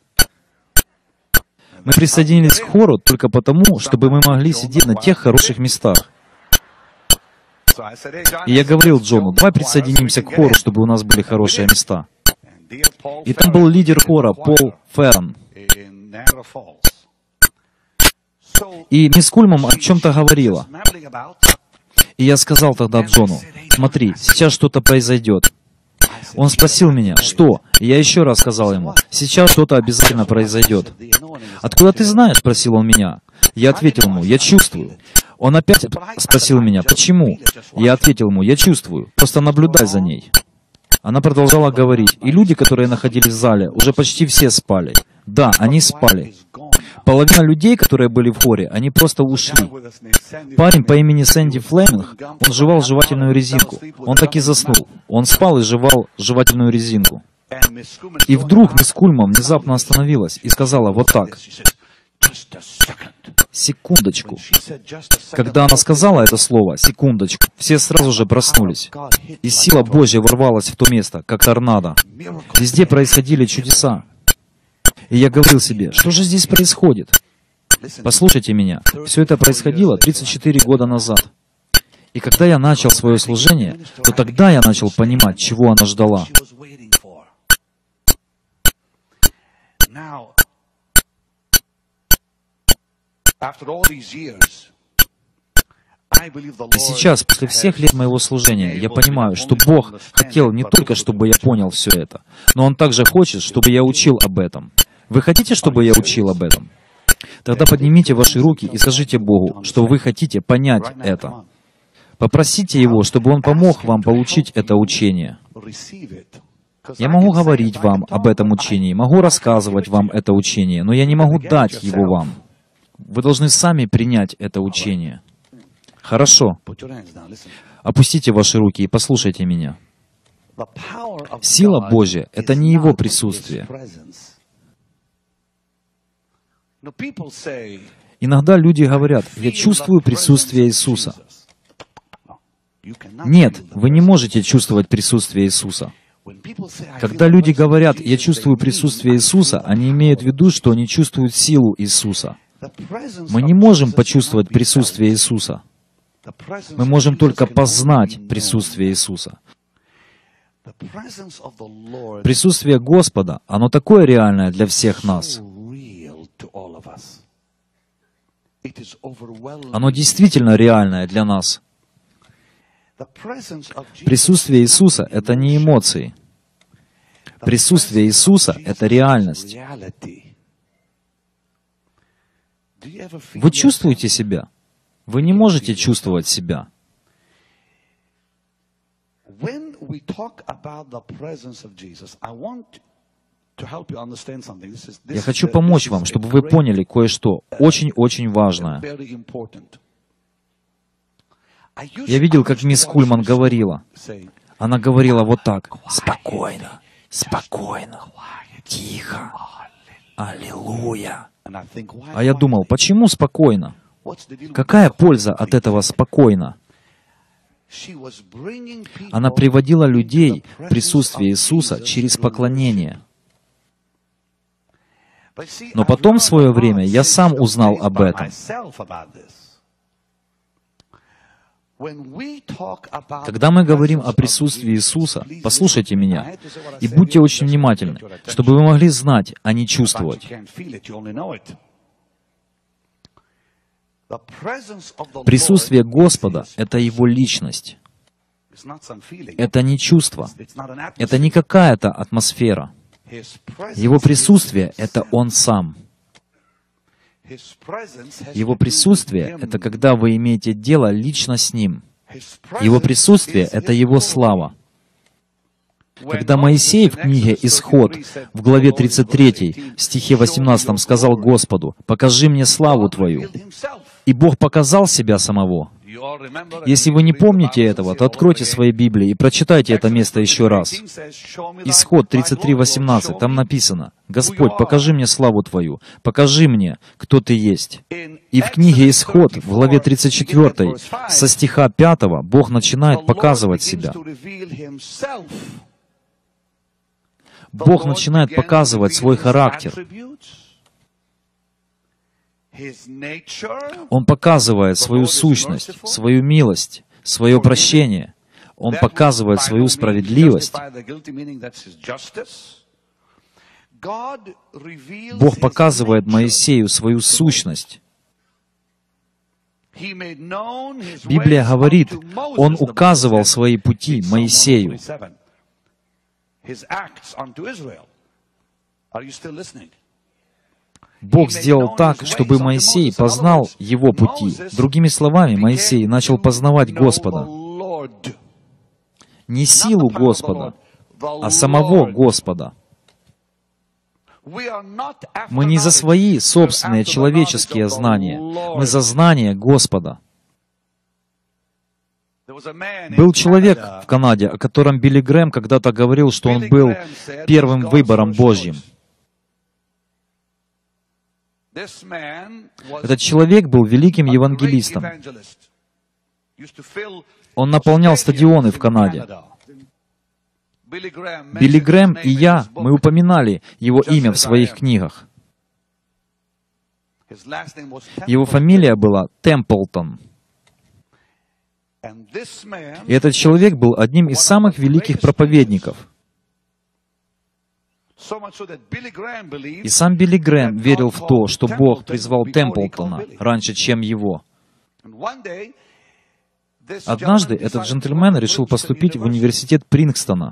Мы присоединились к хору только потому, чтобы мы могли сидеть на тех хороших местах. И я говорил Джону, давай присоединимся к хору, чтобы у нас были хорошие места. И там был лидер хора Пол Ферн. И мисс Кульман о чем-то говорила. И я сказал тогда Джону, смотри, сейчас что-то произойдет. Он спросил меня, что? И я еще раз сказал ему, сейчас что-то обязательно произойдет. «Откуда ты знаешь?» — спросил он меня. Я ответил ему, я чувствую. Он опять спросил меня, почему? Я ответил ему, я чувствую, просто наблюдай за ней. Она продолжала говорить, и люди, которые находились в зале, уже почти все спали. Да, они спали. Половина людей, которые были в хоре, они просто ушли. Парень по имени Сэнди Флеминг, он жевал жевательную резинку. Он так и заснул. Он спал и жевал жевательную резинку. И вдруг мисс Кульман внезапно остановилась и сказала вот так. Секундочку. Когда она сказала это слово, секундочку, все сразу же проснулись. И сила Божья ворвалась в то место, как торнадо. Везде происходили чудеса. И я говорил себе, что же здесь происходит? Послушайте меня, все это происходило тридцать четыре года назад. И когда я начал свое служение, то тогда я начал понимать, чего она ждала. И сейчас, после всех лет моего служения, я понимаю, что Бог хотел не только, чтобы я понял все это, но Он также хочет, чтобы я учил об этом. Вы хотите, чтобы я учил об этом? Тогда поднимите ваши руки и скажите Богу, что вы хотите понять это. Попросите Его, чтобы Он помог вам получить это учение. Я могу говорить вам об этом учении, могу рассказывать вам это учение, но я не могу дать его вам. Вы должны сами принять это учение. Хорошо. Опустите ваши руки и послушайте меня. Сила Божья — это не Его присутствие. Иногда люди говорят: «Я чувствую присутствие Иисуса». Нет, вы не можете чувствовать присутствие Иисуса. Когда люди говорят: «Я чувствую присутствие Иисуса», они имеют в виду, что они чувствуют силу Иисуса. Мы не можем почувствовать присутствие Иисуса. Мы можем только познать присутствие Иисуса. Присутствие Господа, оно такое реальное для всех нас. Оно действительно реальное для нас. Присутствие Иисуса — это не эмоции. Присутствие Иисуса — это реальность. Вы чувствуете себя? Вы не можете чувствовать себя. Я хочу помочь вам, чтобы вы поняли кое-что очень-очень важное. Я видел, как мисс Кульман говорила. Она говорила вот так: «Спокойно, спокойно, тихо, аллилуйя». А я думал, почему спокойно? Какая польза от этого спокойно? Она приводила людей в присутствие Иисуса через поклонение. Но потом, в свое время, я сам узнал об этом. Когда мы говорим о присутствии Иисуса, послушайте меня и будьте очень внимательны, чтобы вы могли знать, а не чувствовать. Присутствие Господа — это Его личность. Это не чувство. Это не какая-то атмосфера. Его присутствие — это Он Сам. Его присутствие — это когда вы имеете дело лично с Ним. Его присутствие — это Его слава. Когда Моисей в книге «Исход» в главе тридцать третьей, в стихе восемнадцатом сказал Господу: «Покажи мне славу Твою», и Бог показал себя самого. Если вы не помните этого, то откройте свои Библии и прочитайте это место еще раз. Исход тридцать три восемнадцать, там написано: «Господь, покажи мне славу Твою, покажи мне, кто Ты есть». И в книге «Исход» в главе тридцать четвёртой, со стиха пятого, Бог начинает показывать себя. Бог начинает показывать свой характер. Он показывает свою сущность, свою милость, свое прощение. Он показывает свою справедливость. Бог показывает Моисею свою сущность. Библия говорит, Он указывал свои пути Моисею. Бог сделал так, чтобы Моисей познал Его пути. Другими словами, Моисей начал познавать Господа. Не силу Господа, а самого Господа. Мы не за свои собственные человеческие знания, мы за знания Господа. Был человек в Канаде, о котором Билли Грэм когда-то говорил, что он был первым выбором Божьим. Этот человек был великим евангелистом. Он наполнял стадионы в Канаде. Билли Грэм и я, мы упоминали его имя в своих книгах. Его фамилия была Темплтон. И этот человек был одним из самых великих проповедников. И сам Билли Грэм верил в то, что Бог призвал Темплтона раньше, чем его. Однажды этот джентльмен решил поступить в университет Прингстона.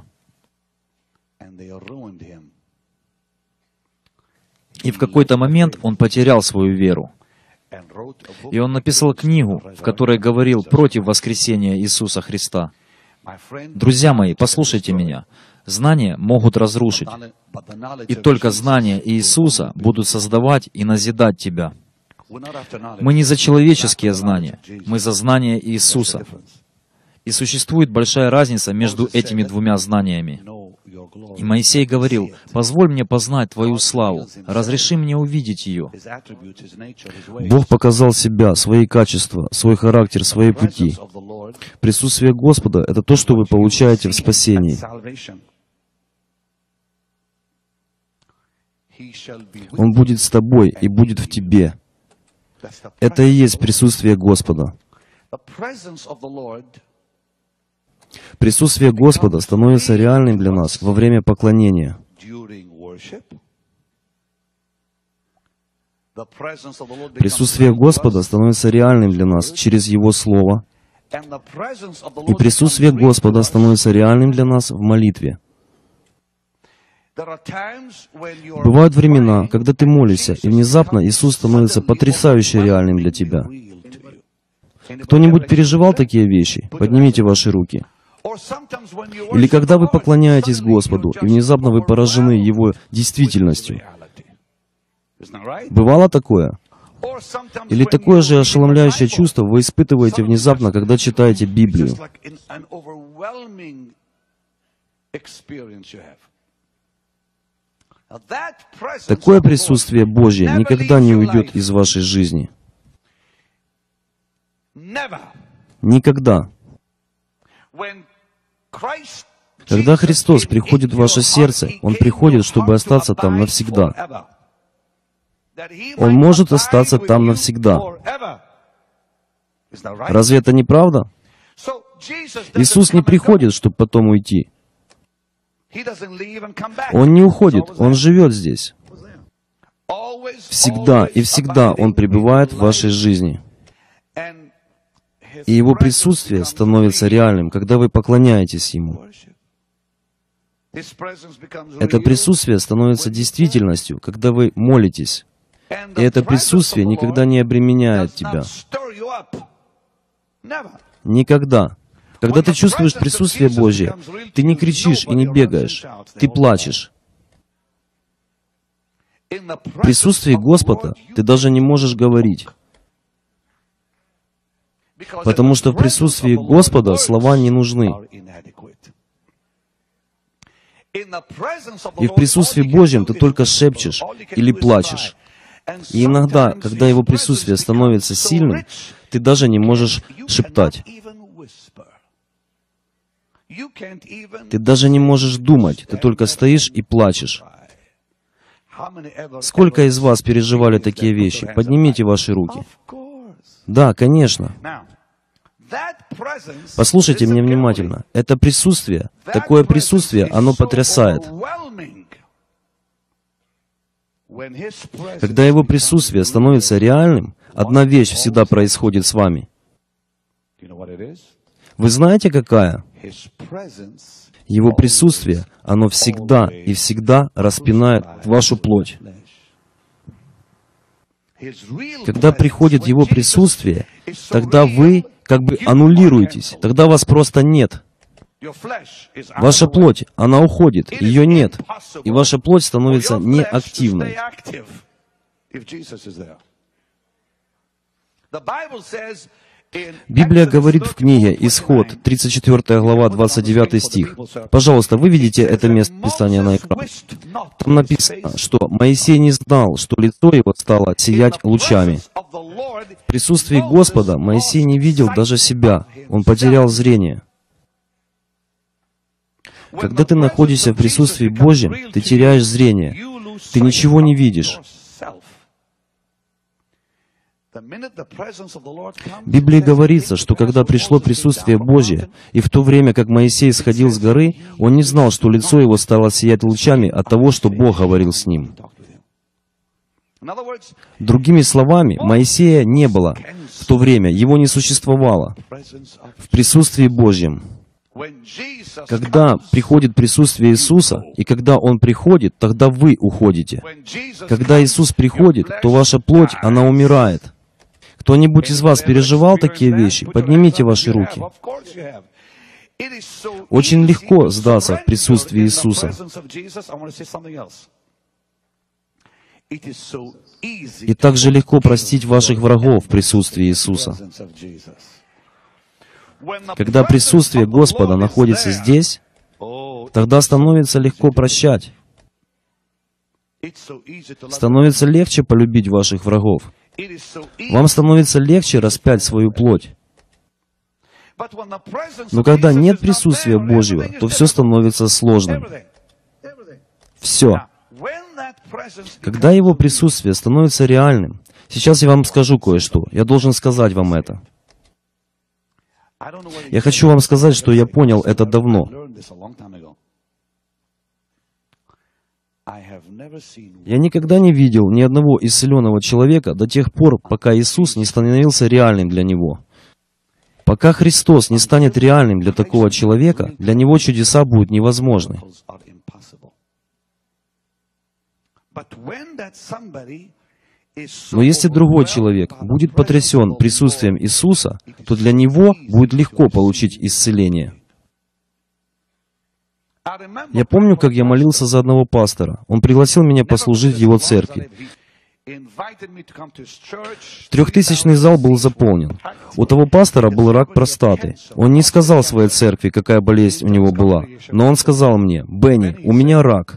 И в какой-то момент он потерял свою веру. И он написал книгу, в которой говорил против воскресения Иисуса Христа. Друзья мои, послушайте меня. Знания могут разрушить. И только знания Иисуса будут создавать и назидать тебя. Мы не за человеческие знания, мы за знания Иисуса. И существует большая разница между этими двумя знаниями. И Моисей говорил: «Позволь мне познать Твою славу, разреши мне увидеть ее». Бог показал себя, свои качества, свой характер, свои пути. Присутствие Господа — это то, что вы получаете в спасении. Он будет с тобой и будет в тебе. Это и есть присутствие Господа. Присутствие Господа становится реальным для нас во время поклонения. Присутствие Господа становится реальным для нас через Его Слово. И присутствие Господа становится реальным для нас в молитве. Бывают времена, когда ты молишься, и внезапно Иисус становится потрясающе реальным для тебя. Кто-нибудь переживал такие вещи? Поднимите ваши руки. Или когда вы поклоняетесь Господу, и внезапно вы поражены Его действительностью. Бывало такое? Или такое же ошеломляющее чувство вы испытываете внезапно, когда читаете Библию? Такое присутствие Божье никогда не уйдет из вашей жизни. Никогда. Когда Христос приходит в ваше сердце, Он приходит, чтобы остаться там навсегда. Он может остаться там навсегда. Разве это не правда? Иисус не приходит, чтобы потом уйти. Он не уходит, Он живет здесь. Всегда и всегда Он пребывает в вашей жизни. И Его присутствие становится реальным, когда вы поклоняетесь Ему. Это присутствие становится действительностью, когда вы молитесь. И это присутствие никогда не обременяет тебя. Никогда. Когда ты чувствуешь присутствие Божье, ты не кричишь и не бегаешь, ты плачешь. В присутствии Господа ты даже не можешь говорить. Потому что в присутствии Господа слова не нужны. И в присутствии Божьем ты только шепчешь или плачешь. И иногда, когда Его присутствие становится сильным, ты даже не можешь шептать. Ты даже не можешь думать, ты только стоишь и плачешь. Сколько из вас переживали такие вещи? Поднимите ваши руки. Да, конечно. Послушайте меня внимательно. Это присутствие, такое присутствие, оно потрясает. Когда Его присутствие становится реальным, одна вещь всегда происходит с вами. Вы знаете, какая? Его присутствие, оно всегда и всегда распинает вашу плоть. Когда приходит Его присутствие, тогда вы как бы аннулируетесь, тогда вас просто нет. Ваша плоть, она уходит, ее нет, и ваша плоть становится неактивной. Библия говорит в книге Исход, тридцать четвёртая глава, двадцать девятый стих. Пожалуйста, выведите это место Писания на экран. Там написано, что Моисей не знал, что лицо его стало сиять лучами. В присутствии Господа Моисей не видел даже себя, он потерял зрение. Когда ты находишься в присутствии Божьем, ты теряешь зрение, ты ничего не видишь. В Библии говорится, что когда пришло присутствие Божье, и в то время, как Моисей сходил с горы, он не знал, что лицо его стало сиять лучами от того, что Бог говорил с ним. Другими словами, Моисея не было в то время, его не существовало в присутствии Божьем. Когда приходит присутствие Иисуса, и когда Он приходит, тогда вы уходите. Когда Иисус приходит, то ваша плоть, она умирает. Кто-нибудь из вас переживал такие вещи? Поднимите ваши руки. Очень легко сдаться в присутствии Иисуса. И так же легко простить ваших врагов в присутствии Иисуса. Когда присутствие Господа находится здесь, тогда становится легко прощать. Становится легче полюбить ваших врагов. Вам становится легче распять свою плоть. Но когда нет присутствия Божьего, то все становится сложным. Все. Когда Его присутствие становится реальным, сейчас я вам скажу кое-что. Я должен сказать вам это. Я хочу вам сказать, что я понял это давно. Я никогда не видел ни одного исцеленного человека до тех пор, пока Иисус не становился реальным для него. Пока Христос не станет реальным для такого человека, для него чудеса будут невозможны. Но если другой человек будет потрясен присутствием Иисуса, то для него будет легко получить исцеление. Я помню, как я молился за одного пастора. Он пригласил меня послужить в его церкви. Трехтысячный зал был заполнен. У того пастора был рак простаты. Он не сказал своей церкви, какая болезнь у него была, но он сказал мне: «Бенни, у меня рак».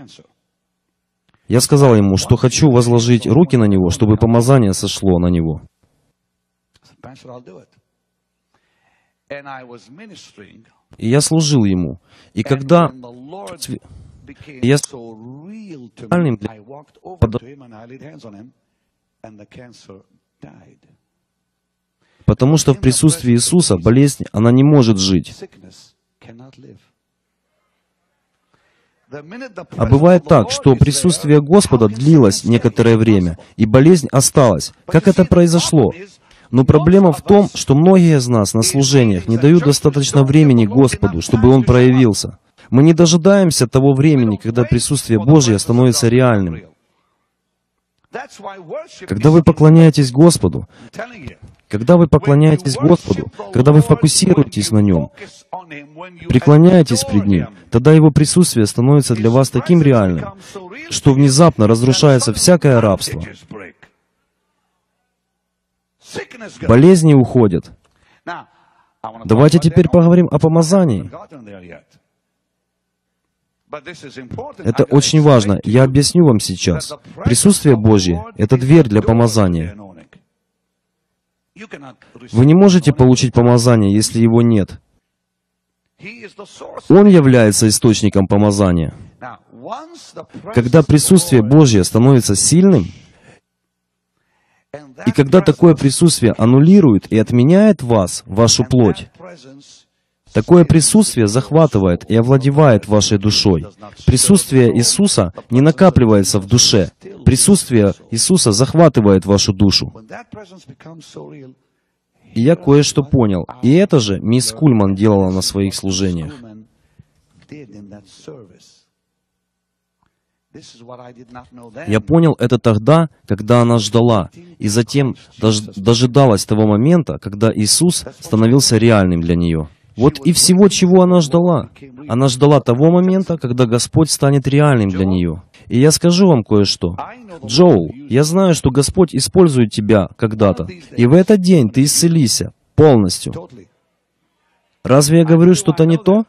Я сказал ему, что хочу возложить руки на него, чтобы помазание сошло на него. И я служил ему. И когда я потому что в присутствии Иисуса болезнь, она не может жить. А бывает так, что присутствие Господа длилось некоторое время, и болезнь осталась. Как это произошло? Но проблема в том, что многие из нас на служениях не дают достаточно времени Господу, чтобы Он проявился. Мы не дожидаемся того времени, когда присутствие Божье становится реальным. Когда вы поклоняетесь Господу, когда вы поклоняетесь Господу, когда вы фокусируетесь на Нем, преклоняетесь пред Ним, тогда Его присутствие становится для вас таким реальным, что внезапно разрушается всякое рабство. Болезни уходят. Давайте теперь поговорим о помазании. Это очень важно. Я объясню вам сейчас. Присутствие Божье — это дверь для помазания. Вы не можете получить помазание, если его нет. Он является источником помазания. Когда присутствие Божье становится сильным, и когда такое присутствие аннулирует и отменяет вас, вашу плоть, такое присутствие захватывает и овладевает вашей душой. Присутствие Иисуса не накапливается в душе. Присутствие Иисуса захватывает вашу душу. И я кое-что понял. И это же мисс Кульман делала на своих служениях. Я понял это тогда, когда она ждала, и затем дож- дожидалась того момента, когда Иисус становился реальным для нее. Вот и всего, чего она ждала. Она ждала того момента, когда Господь станет реальным для нее. И я скажу вам кое-что. Джоул, я знаю, что Господь использует тебя когда-то, и в этот день ты исцелися полностью. Разве я говорю что-то не то?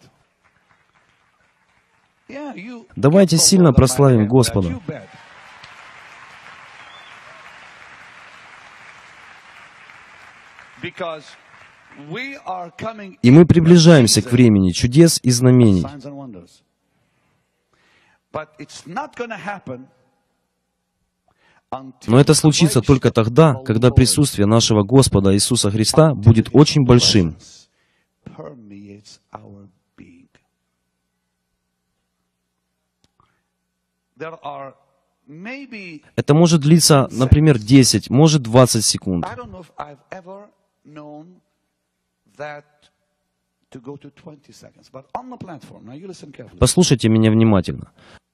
Давайте сильно прославим Господа. И мы приближаемся к времени чудес и знамений. Но это случится только тогда, когда присутствие нашего Господа Иисуса Христа будет очень большим. Это может длиться, например, десять, может двадцать секунд. Послушайте меня внимательно.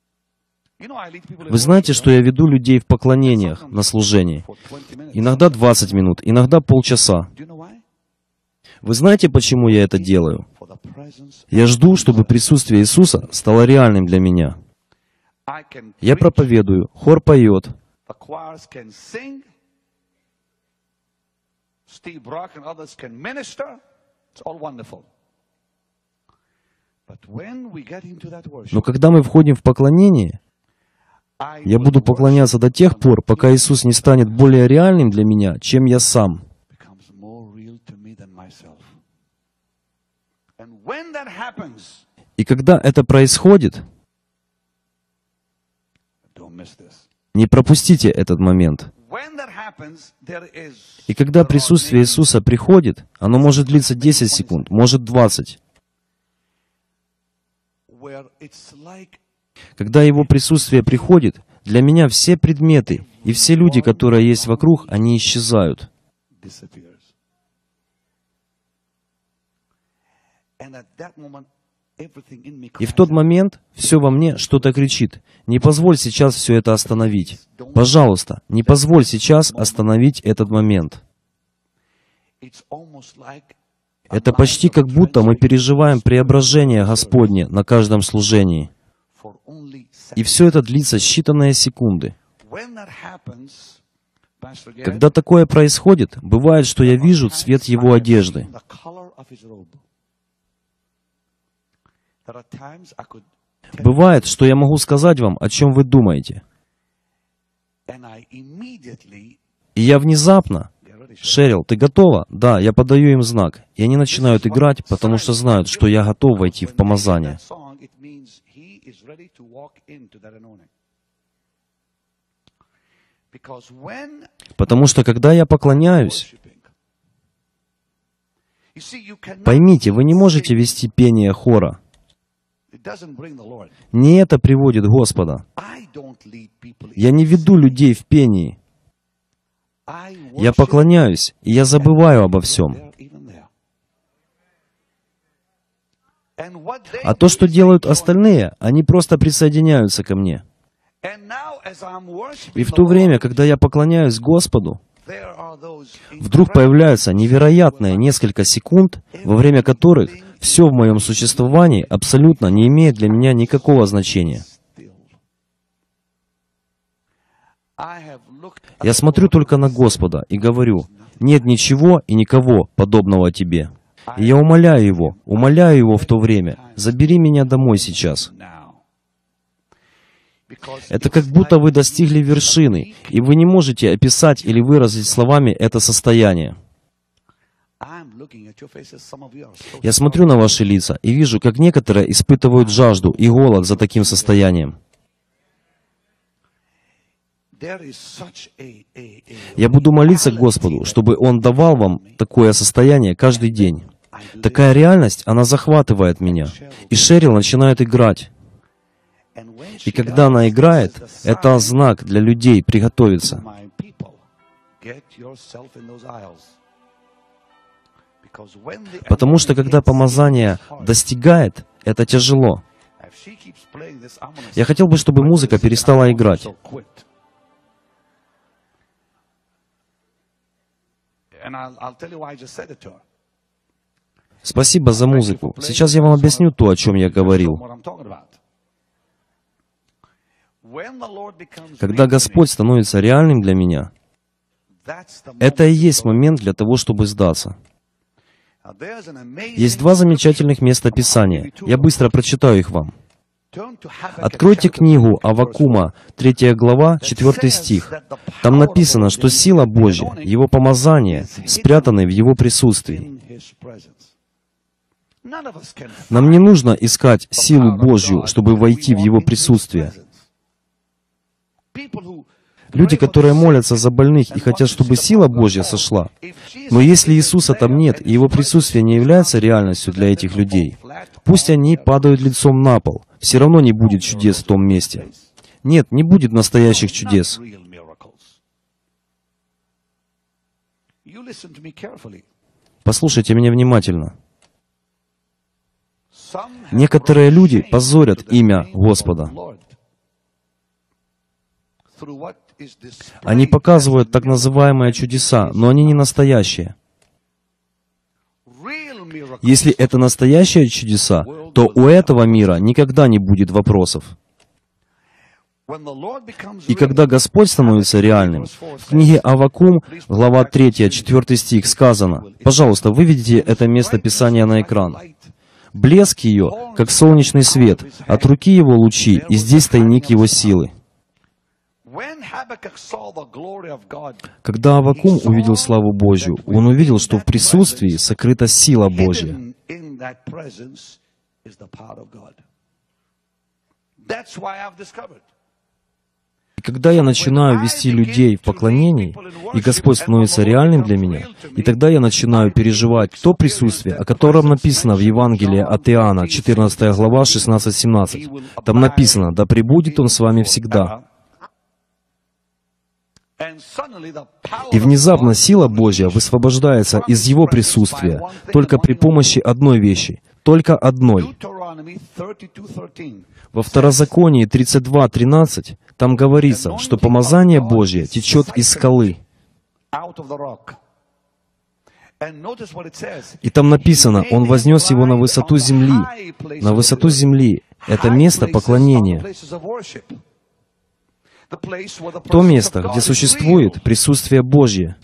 Вы знаете, что я веду людей в поклонениях на служении. Иногда двадцать минут, иногда полчаса. Вы знаете, почему я это делаю? Я жду, чтобы присутствие Иисуса стало реальным для меня. Я проповедую, хор поет. Но когда мы входим в поклонение, я буду поклоняться до тех пор, пока Иисус не станет более реальным для меня, чем я сам. И когда это происходит, не пропустите этот момент. И когда присутствие Иисуса приходит, оно может длиться десять секунд, может двадцать. Когда Его присутствие приходит, для меня все предметы и все люди, которые есть вокруг, они исчезают. И в тот момент все во мне что-то кричит: не позволь сейчас все это остановить. Пожалуйста, не позволь сейчас остановить этот момент. Это почти как будто мы переживаем преображение Господне на каждом служении. И все это длится считанные секунды. Когда такое происходит, бывает, что я вижу цвет Его одежды. Бывает, что я могу сказать вам, о чем вы думаете. И я внезапно: «Шерил, ты готова?» «Да», я подаю им знак. И они начинают играть, потому что знают, что я готов войти в помазание. Потому что, когда я поклоняюсь, поймите, вы не можете вести пение хора. Не это приводит Господа. Я не веду людей в пении. Я поклоняюсь, и я забываю обо всем. А то, что делают остальные, они просто присоединяются ко мне. И в то время, когда я поклоняюсь Господу, вдруг появляются невероятные несколько секунд, во время которых все в моем существовании абсолютно не имеет для меня никакого значения. Я смотрю только на Господа и говорю: нет ничего и никого подобного Тебе. И я умоляю Его, умоляю Его в то время: забери меня домой сейчас. Это как будто вы достигли вершины, и вы не можете описать или выразить словами это состояние. Я смотрю на ваши лица и вижу, как некоторые испытывают жажду и голод за таким состоянием. Я буду молиться Господу, чтобы Он давал вам такое состояние каждый день. Такая реальность, она захватывает меня. И Шерил начинает играть. И когда она играет, это знак для людей приготовиться. Потому что когда помазание достигает, это тяжело. Я хотел бы, чтобы музыка перестала играть. Спасибо за музыку. Сейчас я вам объясню то, о чем я говорил. Когда Господь становится реальным для меня, это и есть момент для того, чтобы сдаться. Есть два замечательных места Писания. Я быстро прочитаю их вам. Откройте книгу Аввакума, третья глава, четвёртый стих. Там написано, что сила Божья, Его помазание, спрятаны в Его присутствии. Нам не нужно искать силу Божью, чтобы войти в Его присутствие. Люди, которые молятся за больных и хотят, чтобы сила Божья сошла. Но если Иисуса там нет, и Его присутствие не является реальностью для этих людей, пусть они падают лицом на пол. Все равно не будет чудес в том месте. Нет, не будет настоящих чудес. Послушайте меня внимательно. Некоторые люди позорят имя Господа. Они показывают так называемые чудеса, но они не настоящие. Если это настоящие чудеса, то у этого мира никогда не будет вопросов. И когда Господь становится реальным, в книге Аввакум, глава третья, четвёртый стих сказано, пожалуйста, выведите это место Писания на экран. «Блеск ее, как солнечный свет, от руки его лучи, и здесь тайник его силы». Когда Аввакум увидел славу Божью, он увидел, что в присутствии сокрыта сила Божья. И когда я начинаю вести людей в поклонении, и Господь становится реальным для меня, и тогда я начинаю переживать то присутствие, о котором написано в Евангелии от Иоанна, четырнадцатая глава, шестнадцать семнадцать. Там написано: «Да пребудет Он с вами всегда». И внезапно сила Божья высвобождается из Его присутствия только при помощи одной вещи, только одной. Во Второзаконии тридцать два тринадцать там говорится, что помазание Божье течет из скалы. И там написано: Он вознес его на высоту земли. На высоту земли. Это место поклонения. То место, где существует присутствие Божье.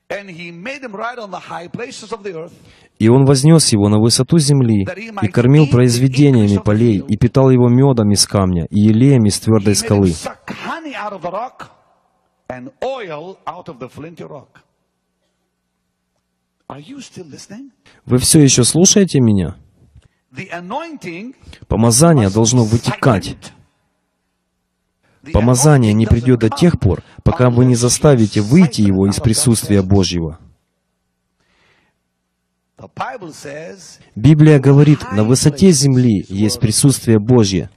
И Он вознес его на высоту земли, и кормил произведениями полей, и питал его медом из камня, и елеем из твердой скалы. Вы все еще слушаете меня? Помазание должно вытекать. Помазание не придет до тех пор, пока вы не заставите выйти его из присутствия Божьего. Библия говорит, на высоте земли есть присутствие Божье.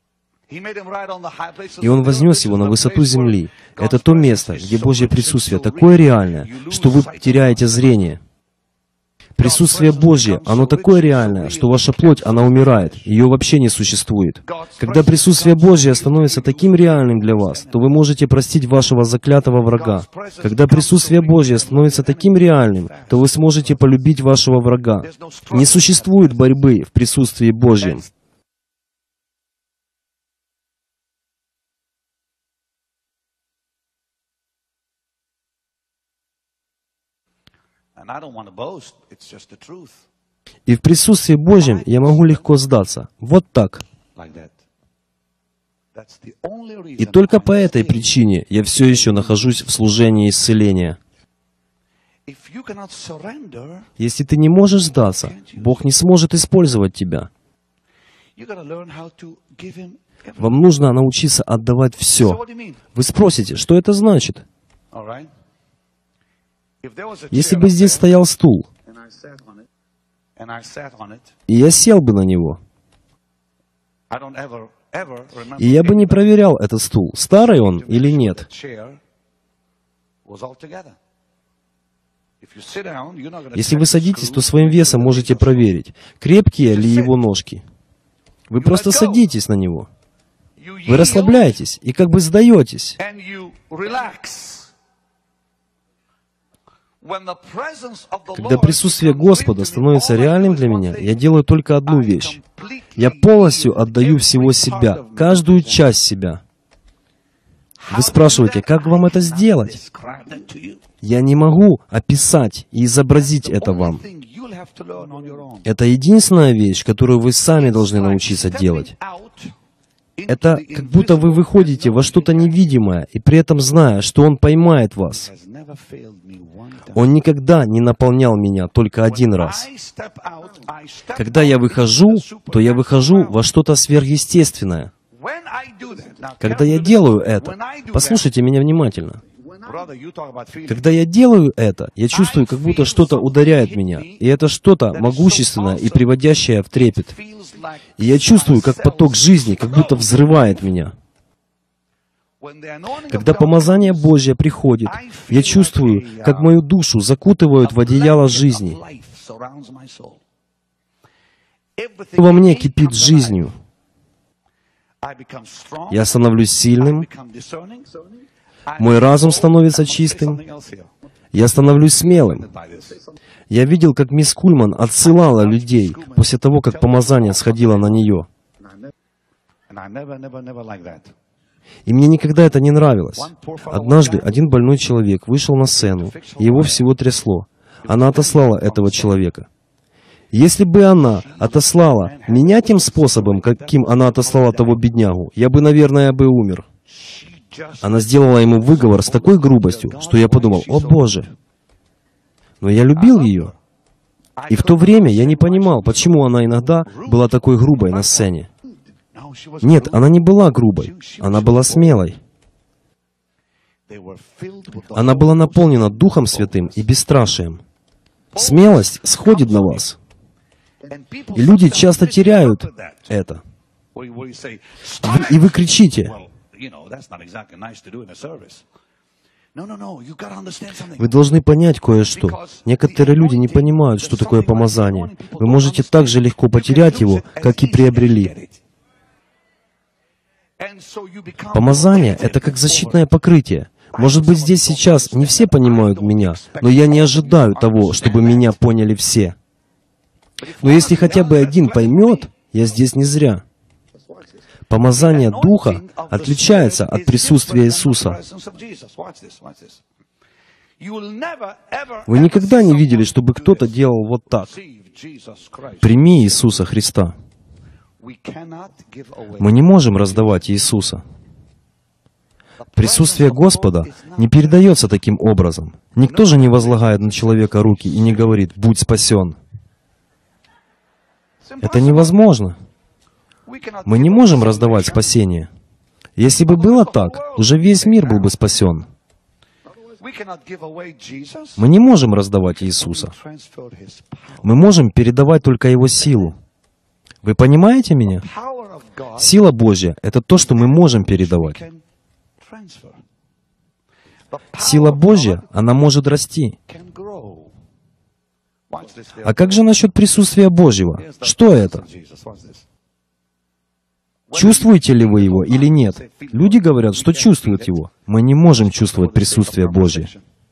И Он вознес его на высоту земли. Это то место, где Божье присутствие такое реальное, что вы теряете зрение. Присутствие Божье, оно такое реальное, что ваша плоть, она умирает, ее вообще не существует. Когда присутствие Божье становится таким реальным для вас, то вы можете простить вашего заклятого врага. Когда присутствие Божье становится таким реальным, то вы сможете полюбить вашего врага. Не существует борьбы в присутствии Божьем. И в присутствии Божьем я могу легко сдаться. Вот так. И только по этой причине я все еще нахожусь в служении исцеления. Если ты не можешь сдаться, Бог не сможет использовать тебя. Вам нужно научиться отдавать все. Вы спросите, что это значит? Если бы здесь стоял стул, и я сел бы на него, и я бы не проверял этот стул, старый он или нет. Если вы садитесь, то своим весом можете проверить, крепкие ли его ножки. Вы просто садитесь на него. Вы расслабляетесь и как бы сдаетесь. Когда присутствие Господа становится реальным для меня, я делаю только одну вещь. Я полностью отдаю всего себя, каждую часть себя. Вы спрашиваете, как вам это сделать? Я не могу описать и изобразить это вам. Это единственная вещь, которую вы сами должны научиться делать. Это как будто вы выходите во что-то невидимое, и при этом зная, что Он поймает вас. Он никогда не наполнял меня только один раз. Когда я выхожу, то я выхожу во что-то сверхъестественное. Когда я делаю это, послушайте меня внимательно. Когда я делаю это, я чувствую, как будто что-то ударяет меня, и это что-то могущественное и приводящее в трепет. И я чувствую, как поток жизни как будто взрывает меня. Когда помазание Божье приходит, я чувствую, как мою душу закутывают в одеяло жизни. Во мне кипит жизнью. Я становлюсь сильным. Мой разум становится чистым. Я становлюсь смелым. Я видел, как мисс Кульман отсылала людей после того, как помазание сходило на нее. И мне никогда это не нравилось. Однажды один больной человек вышел на сцену, и его всего трясло. Она отослала этого человека. Если бы она отослала меня тем способом, каким она отослала того беднягу, я бы, наверное, бы умер. Она сделала ему выговор с такой грубостью, что я подумал: «О Боже!» Но я любил ее. И в то время я не понимал, почему она иногда была такой грубой на сцене. Нет, она не была грубой, она была смелой. Она была наполнена Духом Святым и бесстрашием. Смелость сходит на вас. И люди часто теряют это. И вы кричите. Вы должны понять кое-что. Некоторые люди не понимают, что такое помазание. Вы можете так же легко потерять его, как и приобрели. Помазание — это как защитное покрытие. Может быть, здесь сейчас не все понимают меня, но я не ожидаю того, чтобы меня поняли все. Но если хотя бы один поймет, я здесь не зря. Помазание Духа отличается от присутствия Иисуса. Вы никогда не видели, чтобы кто-то делал вот так. Прими Иисуса Христа. Мы не можем раздавать Иисуса. Присутствие Господа не передается таким образом. Никто же не возлагает на человека руки и не говорит: «Будь спасен». Это невозможно. Мы не можем раздавать спасение. Если бы было так, уже весь мир был бы спасен. Мы не можем раздавать Иисуса. Мы можем передавать только Его силу. Вы понимаете меня? Сила Божья — это то, что мы можем передавать. Сила Божья, она может расти. А как же насчет присутствия Божьего? Что это? Чувствуете ли вы его или нет? Люди говорят, что чувствуют его. Мы не можем чувствовать присутствие Божье.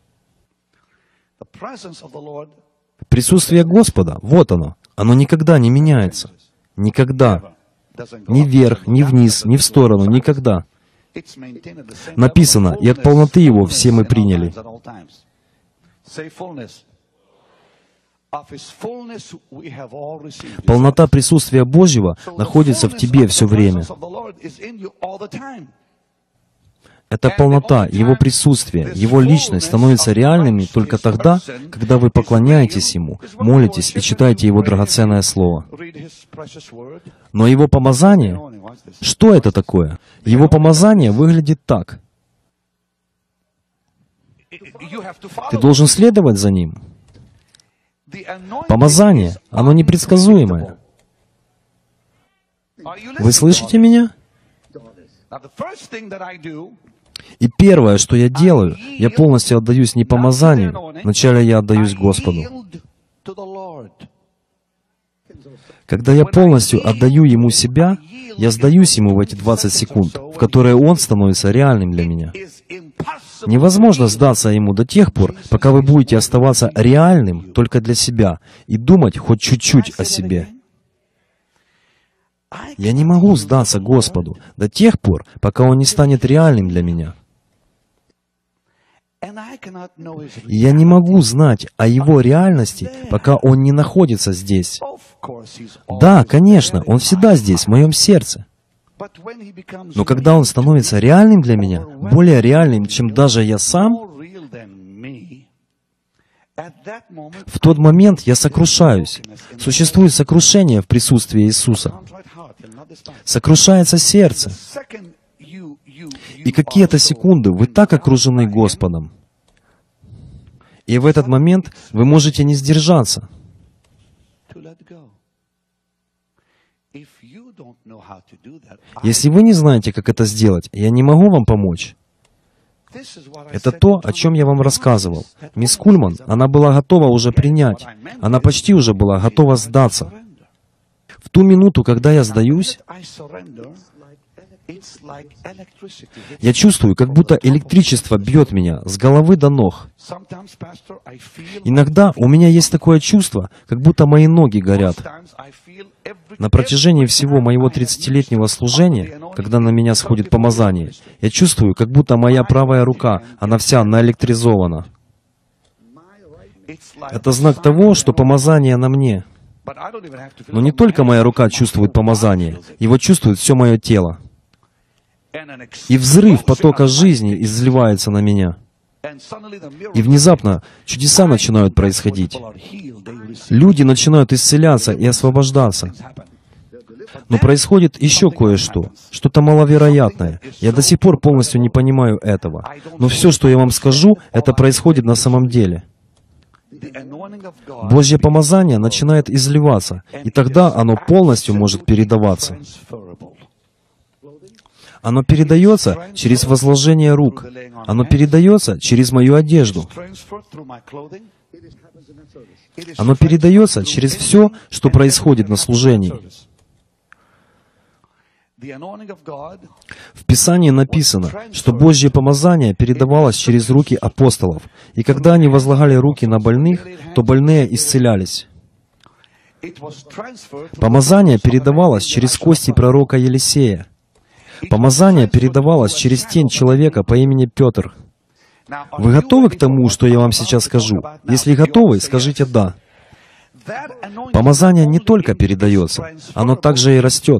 Присутствие Господа, вот оно. Оно никогда не меняется. Никогда. Ни вверх, ни вниз, ни в сторону, никогда. Написано: «И от полноты Его все мы приняли». Полнота присутствия Божьего находится в тебе все время. Эта полнота, Его присутствие, Его личность становится реальными только тогда, когда вы поклоняетесь Ему, молитесь и читаете Его драгоценное Слово. Но Его помазание, что это такое? Его помазание выглядит так. Ты должен следовать за Ним. Помазание, оно непредсказуемое. Вы слышите меня? И первое, что я делаю, я полностью отдаюсь не помазанию, вначале я отдаюсь Господу. Когда я полностью отдаю Ему себя, я сдаюсь Ему в эти двадцать секунд, в которые Он становится реальным для меня. Невозможно сдаться Ему до тех пор, пока вы будете оставаться реальным только для себя и думать хоть чуть-чуть о себе. Я не могу сдаться Господу до тех пор, пока Он не станет реальным для меня. И я не могу знать о Его реальности, пока Он не находится здесь. Да, конечно, Он всегда здесь, в моем сердце. Но когда Он становится реальным для меня, более реальным, чем даже я сам, в тот момент я сокрушаюсь. Существует сокрушение в присутствии Иисуса. Сокрушается сердце. И какие-то секунды вы так окружены Господом. И в этот момент вы можете не сдержаться. Если вы не знаете, как это сделать, я не могу вам помочь. Это то, о чем я вам рассказывал. Мисс Кульман, она была готова уже принять. Она почти уже была готова сдаться. В ту минуту, когда я сдаюсь, Я чувствую, как будто электричество бьет меня с головы до ног. Иногда у меня есть такое чувство, как будто мои ноги горят. На протяжении всего моего тридцатилетнего служения, когда на меня сходит помазание, я чувствую, как будто моя правая рука, она вся наэлектризована. Это знак того, что помазание на мне. Но не только моя рука чувствует помазание, его чувствует все мое тело. И взрыв потока жизни изливается на меня. И внезапно чудеса начинают происходить. Люди начинают исцеляться и освобождаться. Но происходит еще кое-что, что-то маловероятное. Я до сих пор полностью не понимаю этого. Но все, что я вам скажу, это происходит на самом деле. Божье помазание начинает изливаться, и тогда оно полностью может передаваться. Оно передается через возложение рук. Оно передается через мою одежду. Оно передается через все, что происходит на служении. В Писании написано, что Божье помазание передавалось через руки апостолов, и когда они возлагали руки на больных, то больные исцелялись. Помазание передавалось через кости пророка Елисея. Помазание передавалось через тень человека по имени Петр. Вы готовы к тому, что я вам сейчас скажу? Если готовы, скажите «да». Помазание не только передается, оно также и растет.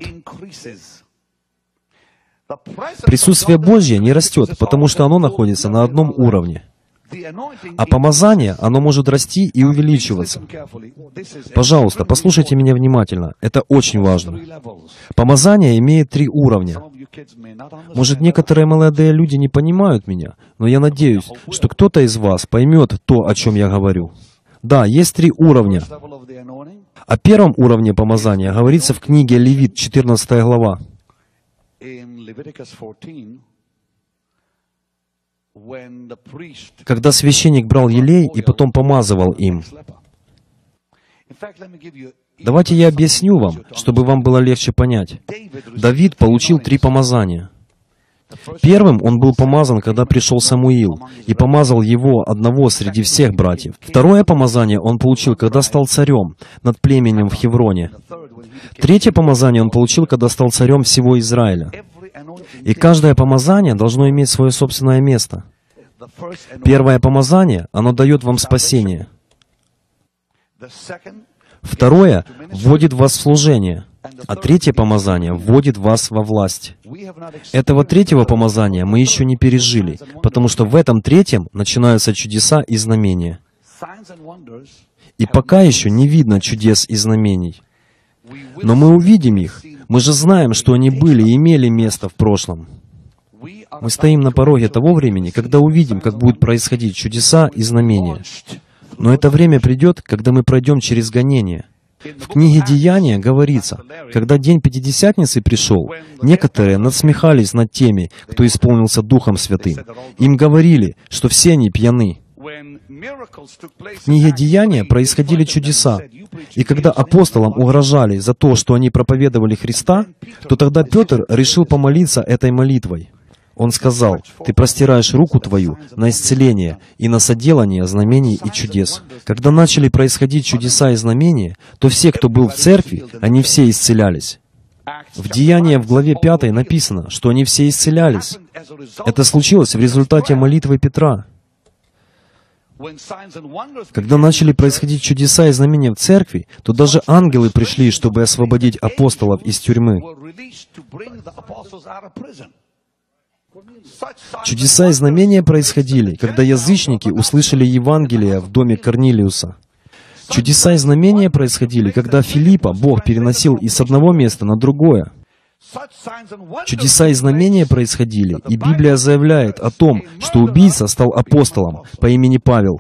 Присутствие Божье не растет, потому что оно находится на одном уровне. А помазание, оно может расти и увеличиваться. Пожалуйста, послушайте меня внимательно. Это очень важно. Помазание имеет три уровня. Может, некоторые молодые люди не понимают меня, но я надеюсь, что кто-то из вас поймет то, о чем я говорю. Да, есть три уровня. О первом уровне помазания говорится в книге Левит, четырнадцатая глава. Когда священник брал елей и потом помазывал им. Давайте я объясню вам, чтобы вам было легче понять. Давид получил три помазания. Первым он был помазан, когда пришел Самуил, и помазал его одного среди всех братьев. Второе помазание он получил, когда стал царем над племенем в Хевроне. Третье помазание он получил, когда стал царем всего Израиля. И каждое помазание должно иметь свое собственное место. Первое помазание, оно дает вам спасение. Второе вводит вас в служение. А третье помазание вводит вас во власть. Этого третьего помазания мы еще не пережили, потому что в этом третьем начинаются чудеса и знамения. И пока еще не видно чудес и знамений. Но мы увидим их. Мы же знаем, что они были и имели место в прошлом. Мы стоим на пороге того времени, когда увидим, как будут происходить чудеса и знамения. Но это время придет, когда мы пройдем через гонение. В книге Деяния говорится, когда день Пятидесятницы пришел, некоторые надсмехались над теми, кто исполнился Духом Святым. Им говорили, что все они пьяны. В книге Деяния происходили чудеса, и когда апостолам угрожали за то, что они проповедовали Христа, то тогда Петр решил помолиться этой молитвой. Он сказал: «Ты простираешь руку твою на исцеление и на соделание знамений и чудес». Когда начали происходить чудеса и знамения, то все, кто был в церкви, они все исцелялись. В Деянии в главе пятой написано, что они все исцелялись. Это случилось в результате молитвы Петра. Когда начали происходить чудеса и знамения в церкви, то даже ангелы пришли, чтобы освободить апостолов из тюрьмы. Чудеса и знамения происходили, когда язычники услышали Евангелие в доме Корнилиуса. Чудеса и знамения происходили, когда Филиппа Бог переносил из одного места на другое. Чудеса и знамения происходили, и Библия заявляет о том, что убийца стал апостолом по имени Павел.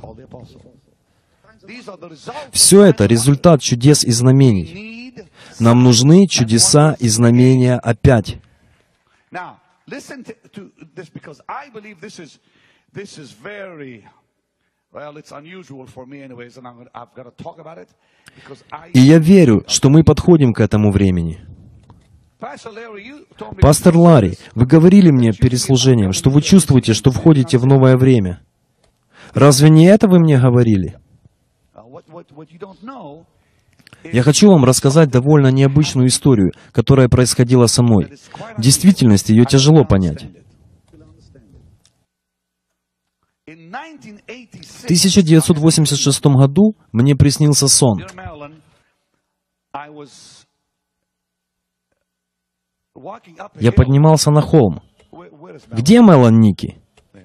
Все это результат чудес и знамений. Нам нужны чудеса и знамения опять. Listen to this, because I believe this is this is very well. It's unusual for me, anyways, and I'm, I've got to talk about it because I. И я верю, что мы подходим к этому времени. Пастор Ларри, вы говорили мне перед служением, что вы чувствуете, что входите в новое время. Разве не это вы мне говорили? Я хочу вам рассказать довольно необычную историю, которая происходила со мной. В действительности ее тяжело понять. В тысяча девятьсот восемьдесят шестом году мне приснился сон. Я поднимался на холм. Где Мелан Ники?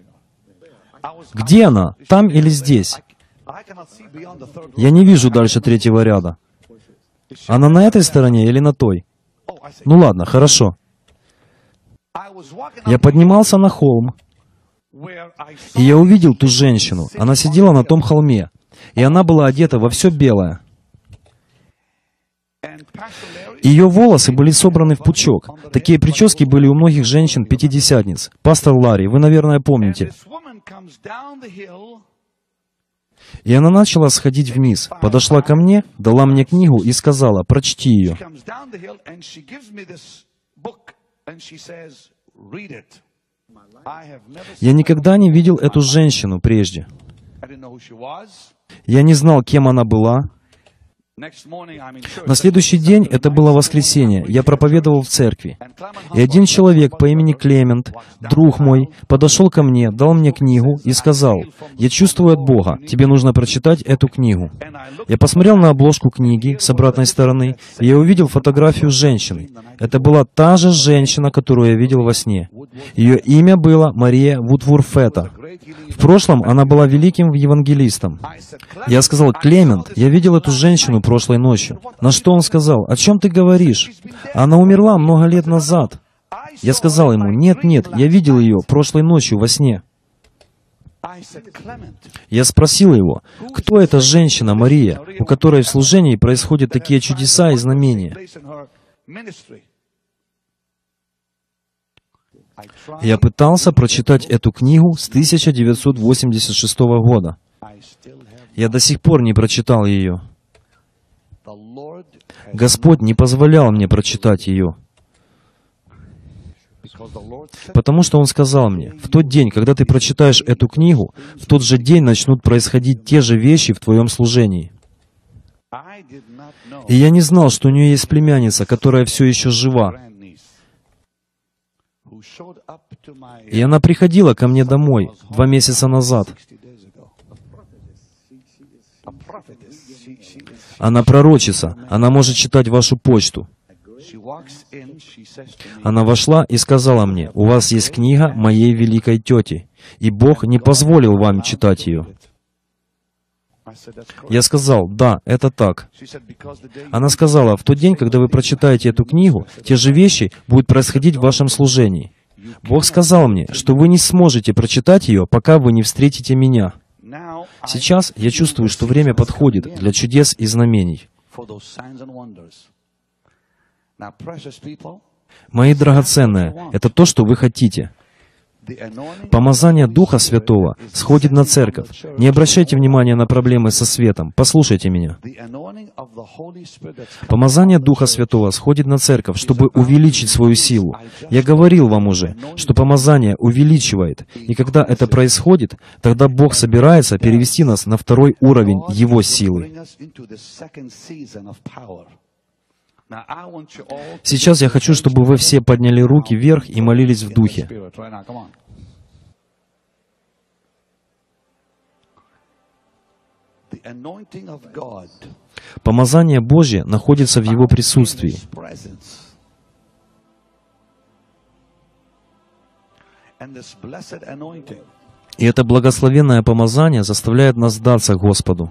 Где она? Там или здесь? Я не вижу дальше третьего ряда. Она на этой стороне или на той? Ну ладно, хорошо. Я поднимался на холм, и я увидел ту женщину. Она сидела на том холме, и она была одета во все белое. Ее волосы были собраны в пучок. Такие прически были у многих женщин-пятидесятниц. Пастор Ларри, вы, наверное, помните. И она начала сходить вниз, подошла ко мне, дала мне книгу и сказала: «Прочти ее». Я никогда не видел эту женщину прежде. Я не знал, кем она была. На следующий день, это было воскресенье, я проповедовал в церкви. И один человек по имени Клемент, друг мой, подошел ко мне, дал мне книгу и сказал: «Я чувствую от Бога, тебе нужно прочитать эту книгу». Я посмотрел на обложку книги с обратной стороны, и я увидел фотографию женщины. Это была та же женщина, которую я видел во сне. Ее имя было Мария Вудворфета. В прошлом она была великим евангелистом. Я сказал: «Клемент, я видел эту женщину прошлой ночью». На что он сказал: «О чем ты говоришь? Она умерла много лет назад». Я сказал ему: «Нет, нет, я видел ее прошлой ночью во сне». Я спросил его: «Кто эта женщина Мария, у которой в служении происходят такие чудеса и знамения?» Я пытался прочитать эту книгу с тысяча девятьсот восемьдесят шестого года. Я до сих пор не прочитал ее. Господь не позволял мне прочитать ее. Потому что Он сказал мне: в тот день, когда ты прочитаешь эту книгу, в тот же день начнут происходить те же вещи в твоем служении. И я не знал, что у нее есть племянница, которая все еще жива. И она приходила ко мне домой два месяца назад. Она пророчица, она может читать вашу почту. Она вошла и сказала мне: «У вас есть книга моей великой тети, и Бог не позволил вам читать ее». Я сказал: «Да, это так». Она сказала: «В тот день, когда вы прочитаете эту книгу, те же вещи будут происходить в вашем служении. Бог сказал мне, что вы не сможете прочитать ее, пока вы не встретите меня». Сейчас я чувствую, что время подходит для чудес и знамений. Мои драгоценные, это то, что вы хотите. Помазание Духа Святого сходит на церковь. Не обращайте внимания на проблемы со светом. Послушайте меня. Помазание Духа Святого сходит на церковь, чтобы увеличить свою силу. Я говорил вам уже, что помазание увеличивает. И когда это происходит, тогда Бог собирается перевести нас на второй уровень Его силы. Сейчас я хочу, чтобы вы все подняли руки вверх и молились в Духе. Помазание Божье находится в Его присутствии. И это благословенное помазание заставляет нас сдаться Господу.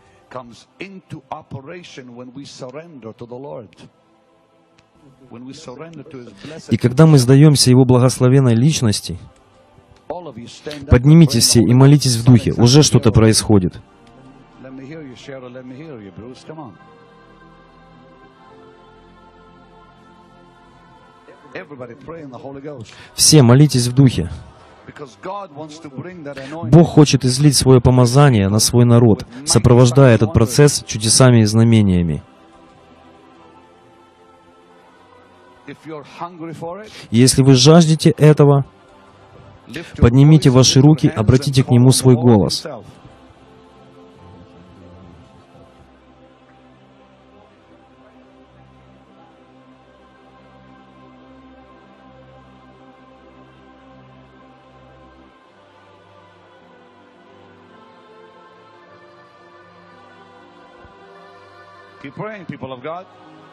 И когда мы сдаемся Его благословенной личности, поднимитесь все и молитесь в Духе. Уже что-то происходит. Все молитесь в Духе. Бог хочет излить свое помазание на свой народ, сопровождая этот процесс чудесами и знамениями. Если вы жаждете этого, поднимите ваши руки, обратите к Нему свой голос. Keep praying, people of God.